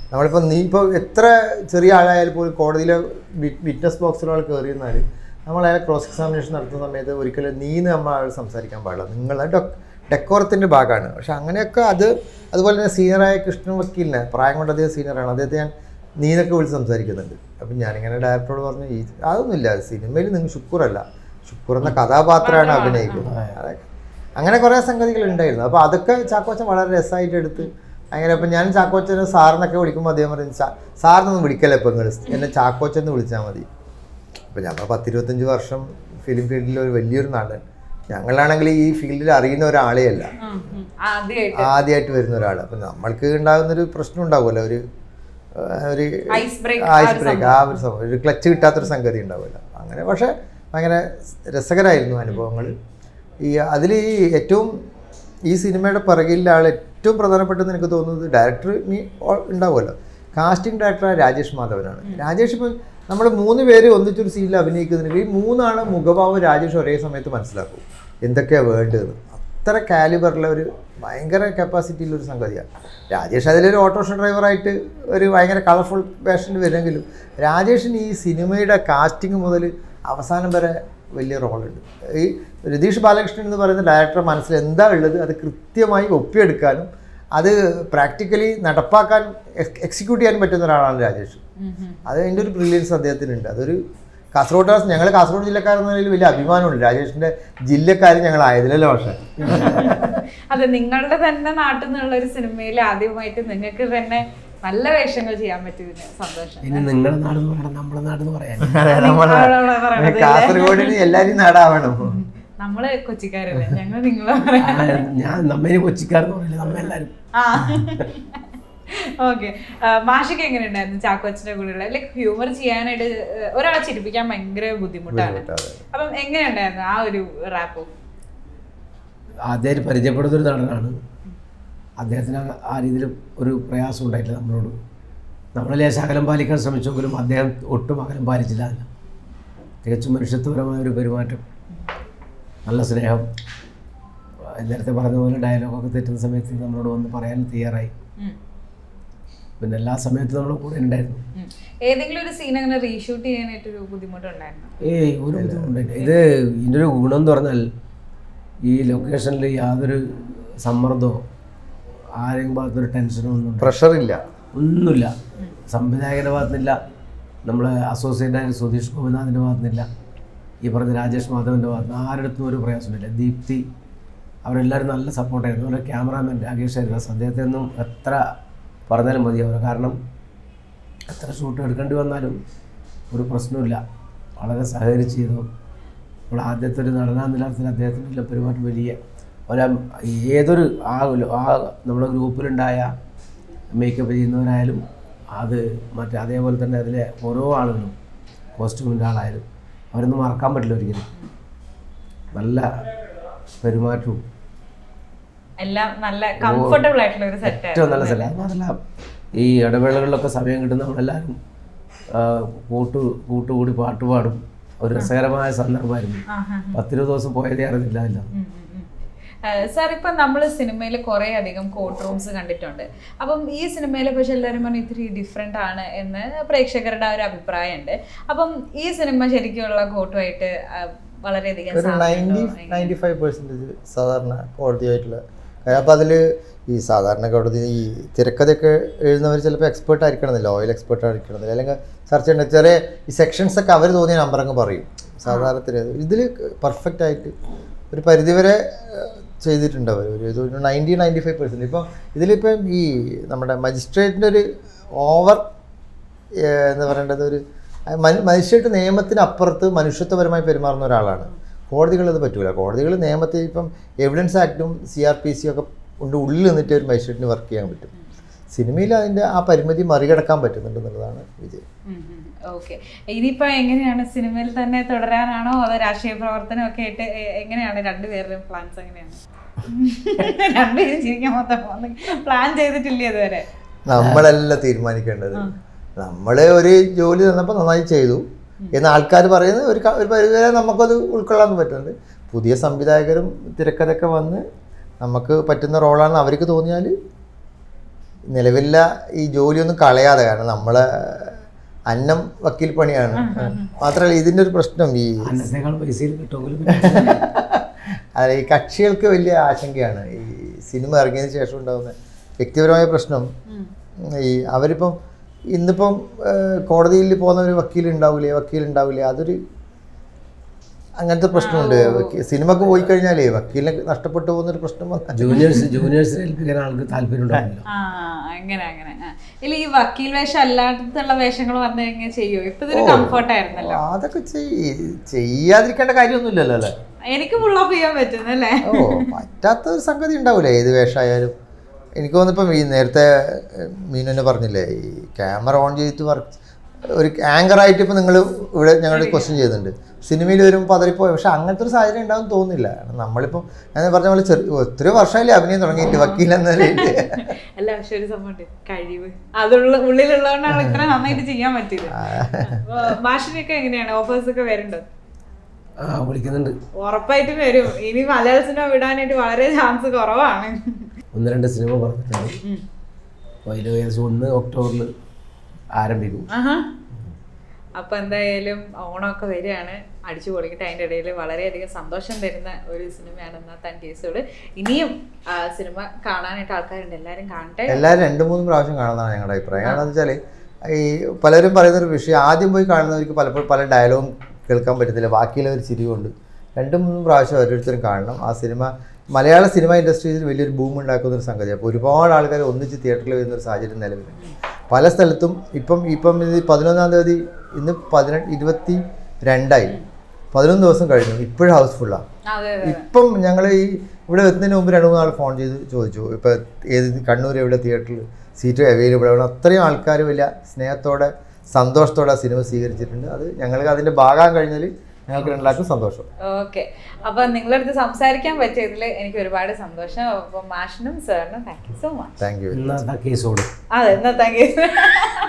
നമ്മളിപ്പോൾ നീ ഇപ്പോൾ എത്ര ചെറിയ ആളായാലും പോലും കോടതിയിലെ വിറ്റ്നസ് ബോക്സിലൊരാൾ കയറി എന്നാൽ നമ്മൾ അയാളെ ക്രോസ് എക്സാമിനേഷൻ നടത്തുന്ന സമയത്ത് ഒരിക്കലും നീന്ന് നമ്മൾ അയാൾ സംസാരിക്കാൻ പാടില്ല. നിങ്ങൾ ഡെ ഡെക്കോറത്തിൻ്റെ ഭാഗമാണ്. പക്ഷെ അങ്ങനെയൊക്കെ അത് അതുപോലെ തന്നെ സീനിയറായ കൃഷ്ണൻ വക്കീലിനെ പ്രായം കൊണ്ട് അദ്ദേഹം സീനിയറാണ്, അദ്ദേഹത്തെ ഞാൻ നീനൊക്കെ വിളിച്ച് സംസാരിക്കുന്നുണ്ട്. അപ്പം ഞാനിങ്ങനെ ഡയറക്ടറോട് പറഞ്ഞു ഈ അതൊന്നുമില്ല, സിനിമയിൽ നിങ്ങൾ ശുക്കൂറല്ല, ശുക്കൂർ എന്ന കഥാപാത്രമാണ് അഭിനയിക്കുന്നത്. അതൊക്കെ അങ്ങനെ കുറേ സംഗതികൾ ഉണ്ടായിരുന്നു. അപ്പോൾ അതൊക്കെ ചാക്കോച്ചൻ വളരെ രസമായിട്ട് എടുത്ത് അങ്ങനെ. അപ്പം ഞാൻ ചാക്കോച്ചനെ സാറിനൊക്കെ വിളിക്കുമ്പോൾ അദ്ദേഹം പറയും സാറിനൊന്നും വിളിക്കല്ലേ ഇപ്പം നിങ്ങൾ എന്നെ ചാക്കോച്ചെന്ന് വിളിച്ചാൽ മതി. അപ്പോൾ ഞങ്ങൾ പത്തിരുപത്തഞ്ച് വർഷം ഫിലിം ഫീൽഡിൽ ഒരു വലിയൊരു നടൻ, ഞങ്ങളാണെങ്കിൽ ഈ ഫീൽഡിൽ അറിയുന്ന ഒരാളെ അല്ല, ആദ്യമായിട്ട് വരുന്ന ഒരാൾ. അപ്പം നമ്മൾക്ക് ഉണ്ടാകുന്നൊരു പ്രശ്നം ഉണ്ടാവുമല്ലോ, ഒരു ഒരു ഐസ് ബ്രേക്ക്, ആ ഒരു സംഭവം, ഒരു ക്ലച്ച് കിട്ടാത്തൊരു സംഗതി ഉണ്ടാവില്ല അങ്ങനെ. പക്ഷേ ഭയങ്കര രസകരമായിരുന്നു അനുഭവങ്ങൾ. ഈ അതിൽ ഈ ഏറ്റവും ഈ സിനിമയുടെ പിറകിലെ ആൾ ഏറ്റവും പ്രധാനപ്പെട്ടതെന്ന് എനിക്ക് തോന്നുന്നത് ഡയറക്ടർ നീ ഉണ്ടാവുമല്ലോ, കാസ്റ്റിംഗ് ഡയറക്ടറായ രാജേഷ് മാധവനാണ്. രാജേഷ് ഇപ്പോൾ നമ്മൾ മൂന്ന് പേര് ഒന്നിച്ചൊരു സീനിൽ അഭിനയിക്കുന്നുണ്ടെങ്കിൽ ഈ മൂന്നാണ് മുഖഭാവം രാജേഷ് ഒരേ സമയത്ത് മനസ്സിലാക്കും എന്തൊക്കെയാണ് വേണ്ടതെന്ന്. അത്ര കാലിബറുള്ള ഒരു ഭയങ്കര കപ്പാസിറ്റിയിലൊരു സംഗതിയാണ് രാജേഷ്. അതിലൊരു ഓട്ടോറിക്ഷ ഡ്രൈവറായിട്ട് ഒരു ഭയങ്കര കളർഫുൾ വേഷനിൽ വരുമെങ്കിലും രാജേഷിന് ഈ സിനിമയുടെ കാസ്റ്റിംഗ് മുതൽ അവസാനം വരെ വലിയ റോളുണ്ട്. ഈ രതീഷ് ബാലകൃഷ്ണൻ എന്ന് പറയുന്ന ഡയറക്ടറെ മനസ്സിൽ എന്താ ഉള്ളത് അത് കൃത്യമായി ഒപ്പിയെടുക്കാനും അത് പ്രാക്ടിക്കലി നടപ്പാക്കാൻ എക്സിക്യൂട്ട് ചെയ്യാൻ പറ്റുന്ന ഒരാളാണ് രാജേഷ്. അത് അതിൻ്റെ ഒരു ബ്രില്യൻസ് അദ്ദേഹത്തിനുണ്ട്. അതൊരു കാസർഗോഡ്, ഞങ്ങൾ കാസർഗോഡ് ജില്ലക്കാരെന്ന നിലയിൽ വലിയ അഭിമാനമുണ്ട് രാജേഷിൻ്റെ ജില്ലക്കാർ ഞങ്ങളായതിലല്ലോ. പക്ഷേ അതെ, നിങ്ങളുടെ തന്നെ നാട്ടിൽ നിന്നുള്ള ഒരു സിനിമയിൽ ആദ്യമായിട്ട് നിങ്ങൾക്ക് തന്നെ നല്ല വേഷങ്ങൾ ചെയ്യാൻ പറ്റിയതിന് സന്തോഷം. ഇനി നിങ്ങളുടെ നാട് എന്ന് പറയണം, നമ്മുടെ നാട് എന്ന് പറയാൻ. കാസർഗോഡിന് എല്ലാവരും നാടാവണം. നമ്മള് കൊച്ചിക്കാരല്ലേ, ഞങ്ങൾ നിങ്ങളെ ഞാൻ നമ്മെ കൊച്ചിക്കാരെന്ന് പറയില്ല, നമ്മ എല്ലാവരും. ഓക്കെ, മാഷിക്ക് എങ്ങനെ ഉണ്ടായിരുന്നു ചാക്കോച്ചിന്റെ കൂടെയുള്ള ലൈക്ക് ഹ്യൂമർ ചെയ്യാനായിട്ട്? ഒരാളെ ചിരിപ്പിക്കാൻ ഭയങ്കര ബുദ്ധിമുട്ടാണ്. അപ്പം എങ്ങനെ ഉണ്ടായിരുന്നു ആ ഒരു റാപ്പ്? ആദ്യമായിട്ട് പരിചയപ്പെടുന്നൊരു നടനാണ്. അദ്ദേഹത്തിന് ആ രീതിയിൽ ഒരു പ്രയാസം ഉണ്ടായിട്ടില്ല നമ്മളോട്. നമ്മൾ ലേശം അകലം പാലിക്കാൻ ശ്രമിച്ചെങ്കിലും അദ്ദേഹം ഒട്ടും അകലം പാലിച്ചില്ല. അതില്ല, തികച്ചും മനുഷ്യത്വപരമായ ഒരു പെരുമാറ്റം, നല്ല സ്നേഹം. നേരത്തെ പറഞ്ഞ പോലെ ഡയലോഗൊക്കെ തെറ്റുന്ന സമയത്ത് നമ്മളോട് വന്ന് പറയാൻ തയ്യാറായി. പിന്നെ എല്ലാ സമയത്തും നമ്മൾ കൂടെ ഉണ്ടായിരുന്നു. ഏതെങ്കിലും ഒരു സീൻ അങ്ങനെ റീഷൂട്ട് ചെയ്യാനായിട്ട് ഒരു ബുദ്ധിമുട്ടുണ്ടായിരുന്നു? ഏയ് ഒരു ബുദ്ധിമുട്ടില്ല. ഇത് ഇതിൻ്റെ ഒരു ഗുണം എന്ന് പറഞ്ഞാൽ ഈ ലൊക്കേഷനിൽ യാതൊരു സമ്മർദ്ദമോ ആരെങ്കിലും ഭാഗത്തൊരു ടെൻഷനോ ഒന്നും പ്രഷറില്ല, ഒന്നുമില്ല. സംവിധായകൻ്റെ ഭാഗത്തുനിന്നില്ല, നമ്മളെ അസോസിയേറ്റായ സുധീഷ് ഗോപിനാഥിൻ്റെ ഭാഗത്തുനിന്നില്ല, ഈ പറഞ്ഞ രാജേഷ് മാധവൻ്റെ ഭാഗത്ത് ആരുടെ ഒരു പ്രയാസമില്ല. ദീപ്തി അവരെല്ലാവരും നല്ല സപ്പോർട്ടായിരുന്നു. അവരുടെ ക്യാമറാമാൻ രാകേഷ് ആയിരുന്നു. അദ്ദേഹത്തെ ഒന്നും എത്ര പറഞ്ഞാലും മതിയാവില്ല. കാരണം എത്ര ഷൂട്ട് എടുക്കേണ്ടി വന്നാലും ഒരു പ്രശ്നമില്ല, വളരെ സഹകരിച്ച് ചെയ്തു. നമ്മൾ ആദ്യത്തെ ഒരു നടനാ നിലത്തിൽ അദ്ദേഹത്തിൻ്റെ പെരുമാറ്റം വലിയ ഒരു ഏതൊരു ആ ആ നമ്മുടെ ഗ്രൂപ്പിലുണ്ടായ മേക്കപ്പ് ചെയ്യുന്നവരായാലും അത് മറ്റേ അതേപോലെ തന്നെ അതിലെ ഓരോ ആളുകളും കോസ്റ്റ്യൂമിൻ്റെ ആളായാലും അവരൊന്നും മറക്കാൻ പറ്റില്ല ഒരിക്കലും. നല്ല പെരുമാറ്റവും എല്ലാം നല്ല കംഫർട്ടബിൾ ആയിട്ടുള്ള ഒരു സെറ്റ്, ഏറ്റവും നല്ല സെറ്റ്. അത് മാത്രമല്ല ഈ ഇടവേളകളിലൊക്കെ സമയം കിട്ടുന്ന നമ്മളെല്ലാവരും കൂട്ടു കൂട്ടുകൂടി പാട്ടുപാടും. ഒരു രസകരമായ സന്ദർഭമായിരുന്നു. പത്തിരുപത് ദിവസം പോയതേ അറിഞ്ഞില്ല. സാർ, ഇപ്പം നമ്മൾ സിനിമയിൽ കുറേ അധികം കോർട്ട് റൂംസ് കണ്ടിട്ടുണ്ട്. അപ്പം ഈ സിനിമയിലെ പക്ഷെ എല്ലാവരും പറഞ്ഞാൽ ഇത്തിരി ഡിഫറെൻ്റ് ആണ് എന്ന് പ്രേക്ഷകരുടെ ഒരു അഭിപ്രായമുണ്ട്. അപ്പം ഈ സിനിമ ശരിക്കുള്ള കോർട്ടുമായിട്ട് വളരെയധികം സാധാരണ കോടതിയായിട്ടുള്ള കാര്യം. അപ്പം അതിൽ ഈ സാധാരണ കോടതി ഈ തിരക്കഥയൊക്കെ എഴുതുന്നവർ ചിലപ്പോൾ എക്സ്പേർട്ട് ആയിരിക്കണമെന്നില്ല, ഓയിൽ എക്സ്പേർട്ട് ആയിരിക്കണമെന്നില്ല, അല്ലെങ്കിൽ സെർച്ച് ചെയ്യേണ്ട ചെറിയ ഈ സെക്ഷൻസൊക്കെ അവർ തോന്നിയ നമ്പർ അങ്ങ് പറയും. സാധാരണ ഇതിൽ പെർഫെക്റ്റ് ആയിട്ട് ഒരു പരിധിവരെ ചെയ്തിട്ടുണ്ട് അവർ. ഒരു നയൻറ്റി നയൻറ്റി ഫൈവ് പെർസെൻറ്റ്. ഇപ്പം ഇതിലിപ്പം ഈ നമ്മുടെ മജിസ്ട്രേറ്റിൻ്റെ ഒരു ഓവർ എന്താ പറയേണ്ടത്, ഒരു മജിസ്ട്രേറ്റ് നിയമത്തിനപ്പുറത്ത് മനുഷ്യത്വപരമായി പെരുമാറുന്ന ഒരാളാണ്. കോടതികളത് പറ്റൂല. കോടതികൾ നിയമത്തിൽ ഇപ്പം എവിഡൻസ് ആക്ടും സി ആർ പി സിയും ഒക്കെ കൊണ്ട് ഉള്ളിൽ നിന്നിട്ട് ഒരു മജിസ്ട്രേറ്റിന് വർക്ക് ചെയ്യാൻ പറ്റും. സിനിമയിൽ അതിൻ്റെ ആ പരിമിതി മറികടക്കാൻ പറ്റുന്നുണ്ട് എന്നുള്ളതാണ് വിജയം. ഓക്കെ, ഇനിയിപ്പോൾ എങ്ങനെയാണ് സിനിമയിൽ തന്നെ തുടരാനാണോ അതോ രാഷ്ട്രീയ പ്രവർത്തനമൊക്കെ ആയിട്ട് എങ്ങനെയാണ് രണ്ടുപേരുടെയും പ്ലാൻസ്? എങ്ങനെയാണ് രണ്ടുപേരും ചിരിക്കാൻ മൊത്തം പ്ലാൻ ചെയ്തിട്ടില്ല ഇതുവരെ? നമ്മളെല്ലാം തീരുമാനിക്കേണ്ടത്. നമ്മൾ ഒരു ജോലി തന്നപ്പോൾ നന്നായി ചെയ്തു എന്ന് ആൾക്കാർ പറയുന്നത് ഒരു ഒരു പരിധിവരെ നമുക്കത് ഉൾക്കൊള്ളാൻ പറ്റുന്നുണ്ട്. പുതിയ സംവിധായകരും തിരക്കഥയൊക്കെ വന്ന് നമുക്ക് പറ്റുന്ന റോളാണെന്ന് അവർക്ക് തോന്നിയാൽ നിലവില്ല ഈ ജോലിയൊന്നും കളയാതെ, കാരണം നമ്മളെ അന്നം വക്കീൽ പണിയാണ്. മാത്രമല്ല ഇതിൻ്റെ ഒരു പ്രശ്നം ഈ അതെ ഈ കക്ഷികൾക്ക് വലിയ ആശങ്കയാണ് ഈ സിനിമ ഇറങ്ങിയതിന് ശേഷം ഉണ്ടാകുന്ന വ്യക്തിപരമായ പ്രശ്നം. ഈ അവരിപ്പം ഇന്നിപ്പം കോടതിയിൽ പോകുന്ന ഒരു വക്കീൽ ഉണ്ടാവില്ലേ വക്കീൽ ഉണ്ടാവില്ലേ അതൊരു അങ്ങനത്തെ പ്രശ്നമുണ്ട്. സിനിമക്ക് പോയി കഴിഞ്ഞാലേ വക്കീലിനെ നഷ്ടപ്പെട്ടു പോകുന്ന ഒരു പ്രശ്നം ജൂനിയേഴ്സ് ജൂനിയേഴ്സിനെ ഏൽപ്പിക്കാൻ ആൾക്ക് താല്പര്യം ഉണ്ടാവില്ല. അങ്ങനെ അങ്ങനെ ഇല്ല ഈ വക്കീൽ വേഷം അല്ലാത്തുള്ള വേഷങ്ങൾ വന്നു കഴിഞ്ഞാൽ ചെയ്യോ? ഇപ്പൊ ഇതൊരു കംഫർട്ട് ആയിരുന്നല്ലോ. അതൊക്കെ ചെയ്യാതിരിക്കേണ്ട കാര്യമൊന്നുമില്ലല്ലോ അല്ലേ? എനിക്ക് ഫുൾ ഓഫ് ചെയ്യാൻ പറ്റുന്നല്ലേ? ഓ പറ്റാത്ത ഒരു സംഗതി ഉണ്ടാവില്ലേ ഏത് വേഷമായാലും. എനിക്ക് തോന്നിപ്പം ഈ നേരത്തെ മീനുന്നെ പറഞ്ഞില്ലേ ഈ ക്യാമറ ഓൺ ചെയ്തിട്ട് വർക്ക് ഒരു ആങ്കറായിട്ട് ഇപ്പം നിങ്ങൾ ഇവിടെ ഞങ്ങൾ ക്വസ്റ്റ്യൻ ചെയ്യുന്നുണ്ട്, സിനിമയിൽ വരുമ്പോൾ പതറിപ്പോയി. പക്ഷെ അങ്ങനത്തെ ഒരു സാഹചര്യം ഉണ്ടാവും തോന്നുന്നില്ല. നമ്മളിപ്പം ഞാൻ പറഞ്ഞ പോലെ ചെറിയ ഒത്തിരി വർഷമായില്ലേ അഭിനയം തുടങ്ങിയിട്ട് വക്കീൽ എന്ന അല്ല. പക്ഷെ ഒരു സംഭവമുണ്ട്, കഴിവ് അതുള്ള ഉള്ളിലുള്ളതുകൊണ്ടാണ് ഇത്ര നന്നായിട്ട് ചെയ്യാൻ പറ്റിയത്. മാഷിനൊക്കെ എങ്ങനെയാണ് ഓഫേഴ്സ് ഒക്കെ വരുന്നുണ്ടോ? വിളിക്കുന്നുണ്ട്, ഉറപ്പായിട്ടും വരും. ഇനി മലയാള സിനിമ വിടാനായിട്ട് വളരെ ചാൻസ് കുറവാണ്. ഒന്ന് രണ്ട് സിനിമ പറഞ്ഞിട്ടുണ്ട്. അപ്പോൾ അതിൽ ഏകദേശം ഒന്ന് ഒക്ടോബറിൽ ആരംഭിക്കും. അപ്പൊ എന്തായാലും ഓണമൊക്കെ വരികയാണ്, അടിച്ചു പൊളിക്കട്ടെ. അതിൻ്റെ ഇടയിൽ വളരെയധികം സന്തോഷം തരുന്ന ഒരു സിനിമയാണ് ഇന്നത്തെ കേസുകൾ. ഇനിയും സിനിമ കാണാനായിട്ട് ആൾക്കാരുണ്ട്, എല്ലാവരും കാണട്ടെ. എല്ലാവരും രണ്ട് മൂന്ന് പ്രാവശ്യം കാണുന്നതാണ് ഞങ്ങളുടെ അഭിപ്രായം. കാരണം എന്താ വെച്ചാൽ ഈ പലരും പറയുന്നൊരു വിഷയം, ആദ്യം പോയി കാണുന്നവർക്ക് പലപ്പോഴും പല ഡയലോഗും കേൾക്കാൻ പറ്റത്തില്ല, ബാക്കിയുള്ളവർ ചിരികൊണ്ട് രണ്ടും മൂന്നും പ്രാവശ്യം ഓരോരുത്തരും കാണണം. ആ സിനിമ മലയാള സിനിമ ഇൻഡസ്ട്രിയിൽ വലിയൊരു ബൂം ഉണ്ടാക്കുന്നൊരു സംഗതി. അപ്പോൾ ഒരുപാട് ആൾക്കാർ ഒന്നിച്ച് തിയേറ്ററിൽ വരുന്നൊരു സാഹചര്യം നിലവിലുണ്ട് പല സ്ഥലത്തും. ഇപ്പം ഇപ്പം ഇത് പതിനൊന്നാം തീയതി, ഇന്ന് പതിനെട്ട് ഇരുപത്തി രണ്ടായി, പതിനൊന്ന് ദിവസം കഴിഞ്ഞു, ഇപ്പോഴും ഹൗസ്ഫുള്ളാണ്. ഇപ്പം ഞങ്ങൾ ഈ ഇവിടെ എത്തുന്നതിന് മുമ്പ് രണ്ട് മൂന്നാൾ ഫോൺ ചെയ്ത് ചോദിച്ചു ഇപ്പോൾ ഏത് കണ്ണൂർ എവിടെ തിയേറ്ററിൽ സീറ്റ് അവൈലബിൾ ആണ്. അത്രയും ആൾക്കാർ വലിയ സ്നേഹത്തോടെ സന്തോഷത്തോടെ ആ സിനിമ സ്വീകരിച്ചിട്ടുണ്ട്. അത് ഞങ്ങൾക്ക് അതിൻ്റെ ഭാഗം കഴിഞ്ഞാൽ ഞങ്ങൾക്ക് രണ്ടാൾക്കും സന്തോഷം. ഓക്കെ, അപ്പൊ നിങ്ങളുടെ അടുത്ത് സംസാരിക്കാൻ പറ്റിയതിൽ എനിക്ക് ഒരുപാട് സന്തോഷം. അപ്പൊ മാഷിനും സാറിനും thank you so much. Thank you. കേസോട് അതെ, എന്നാ താങ്ക് യു.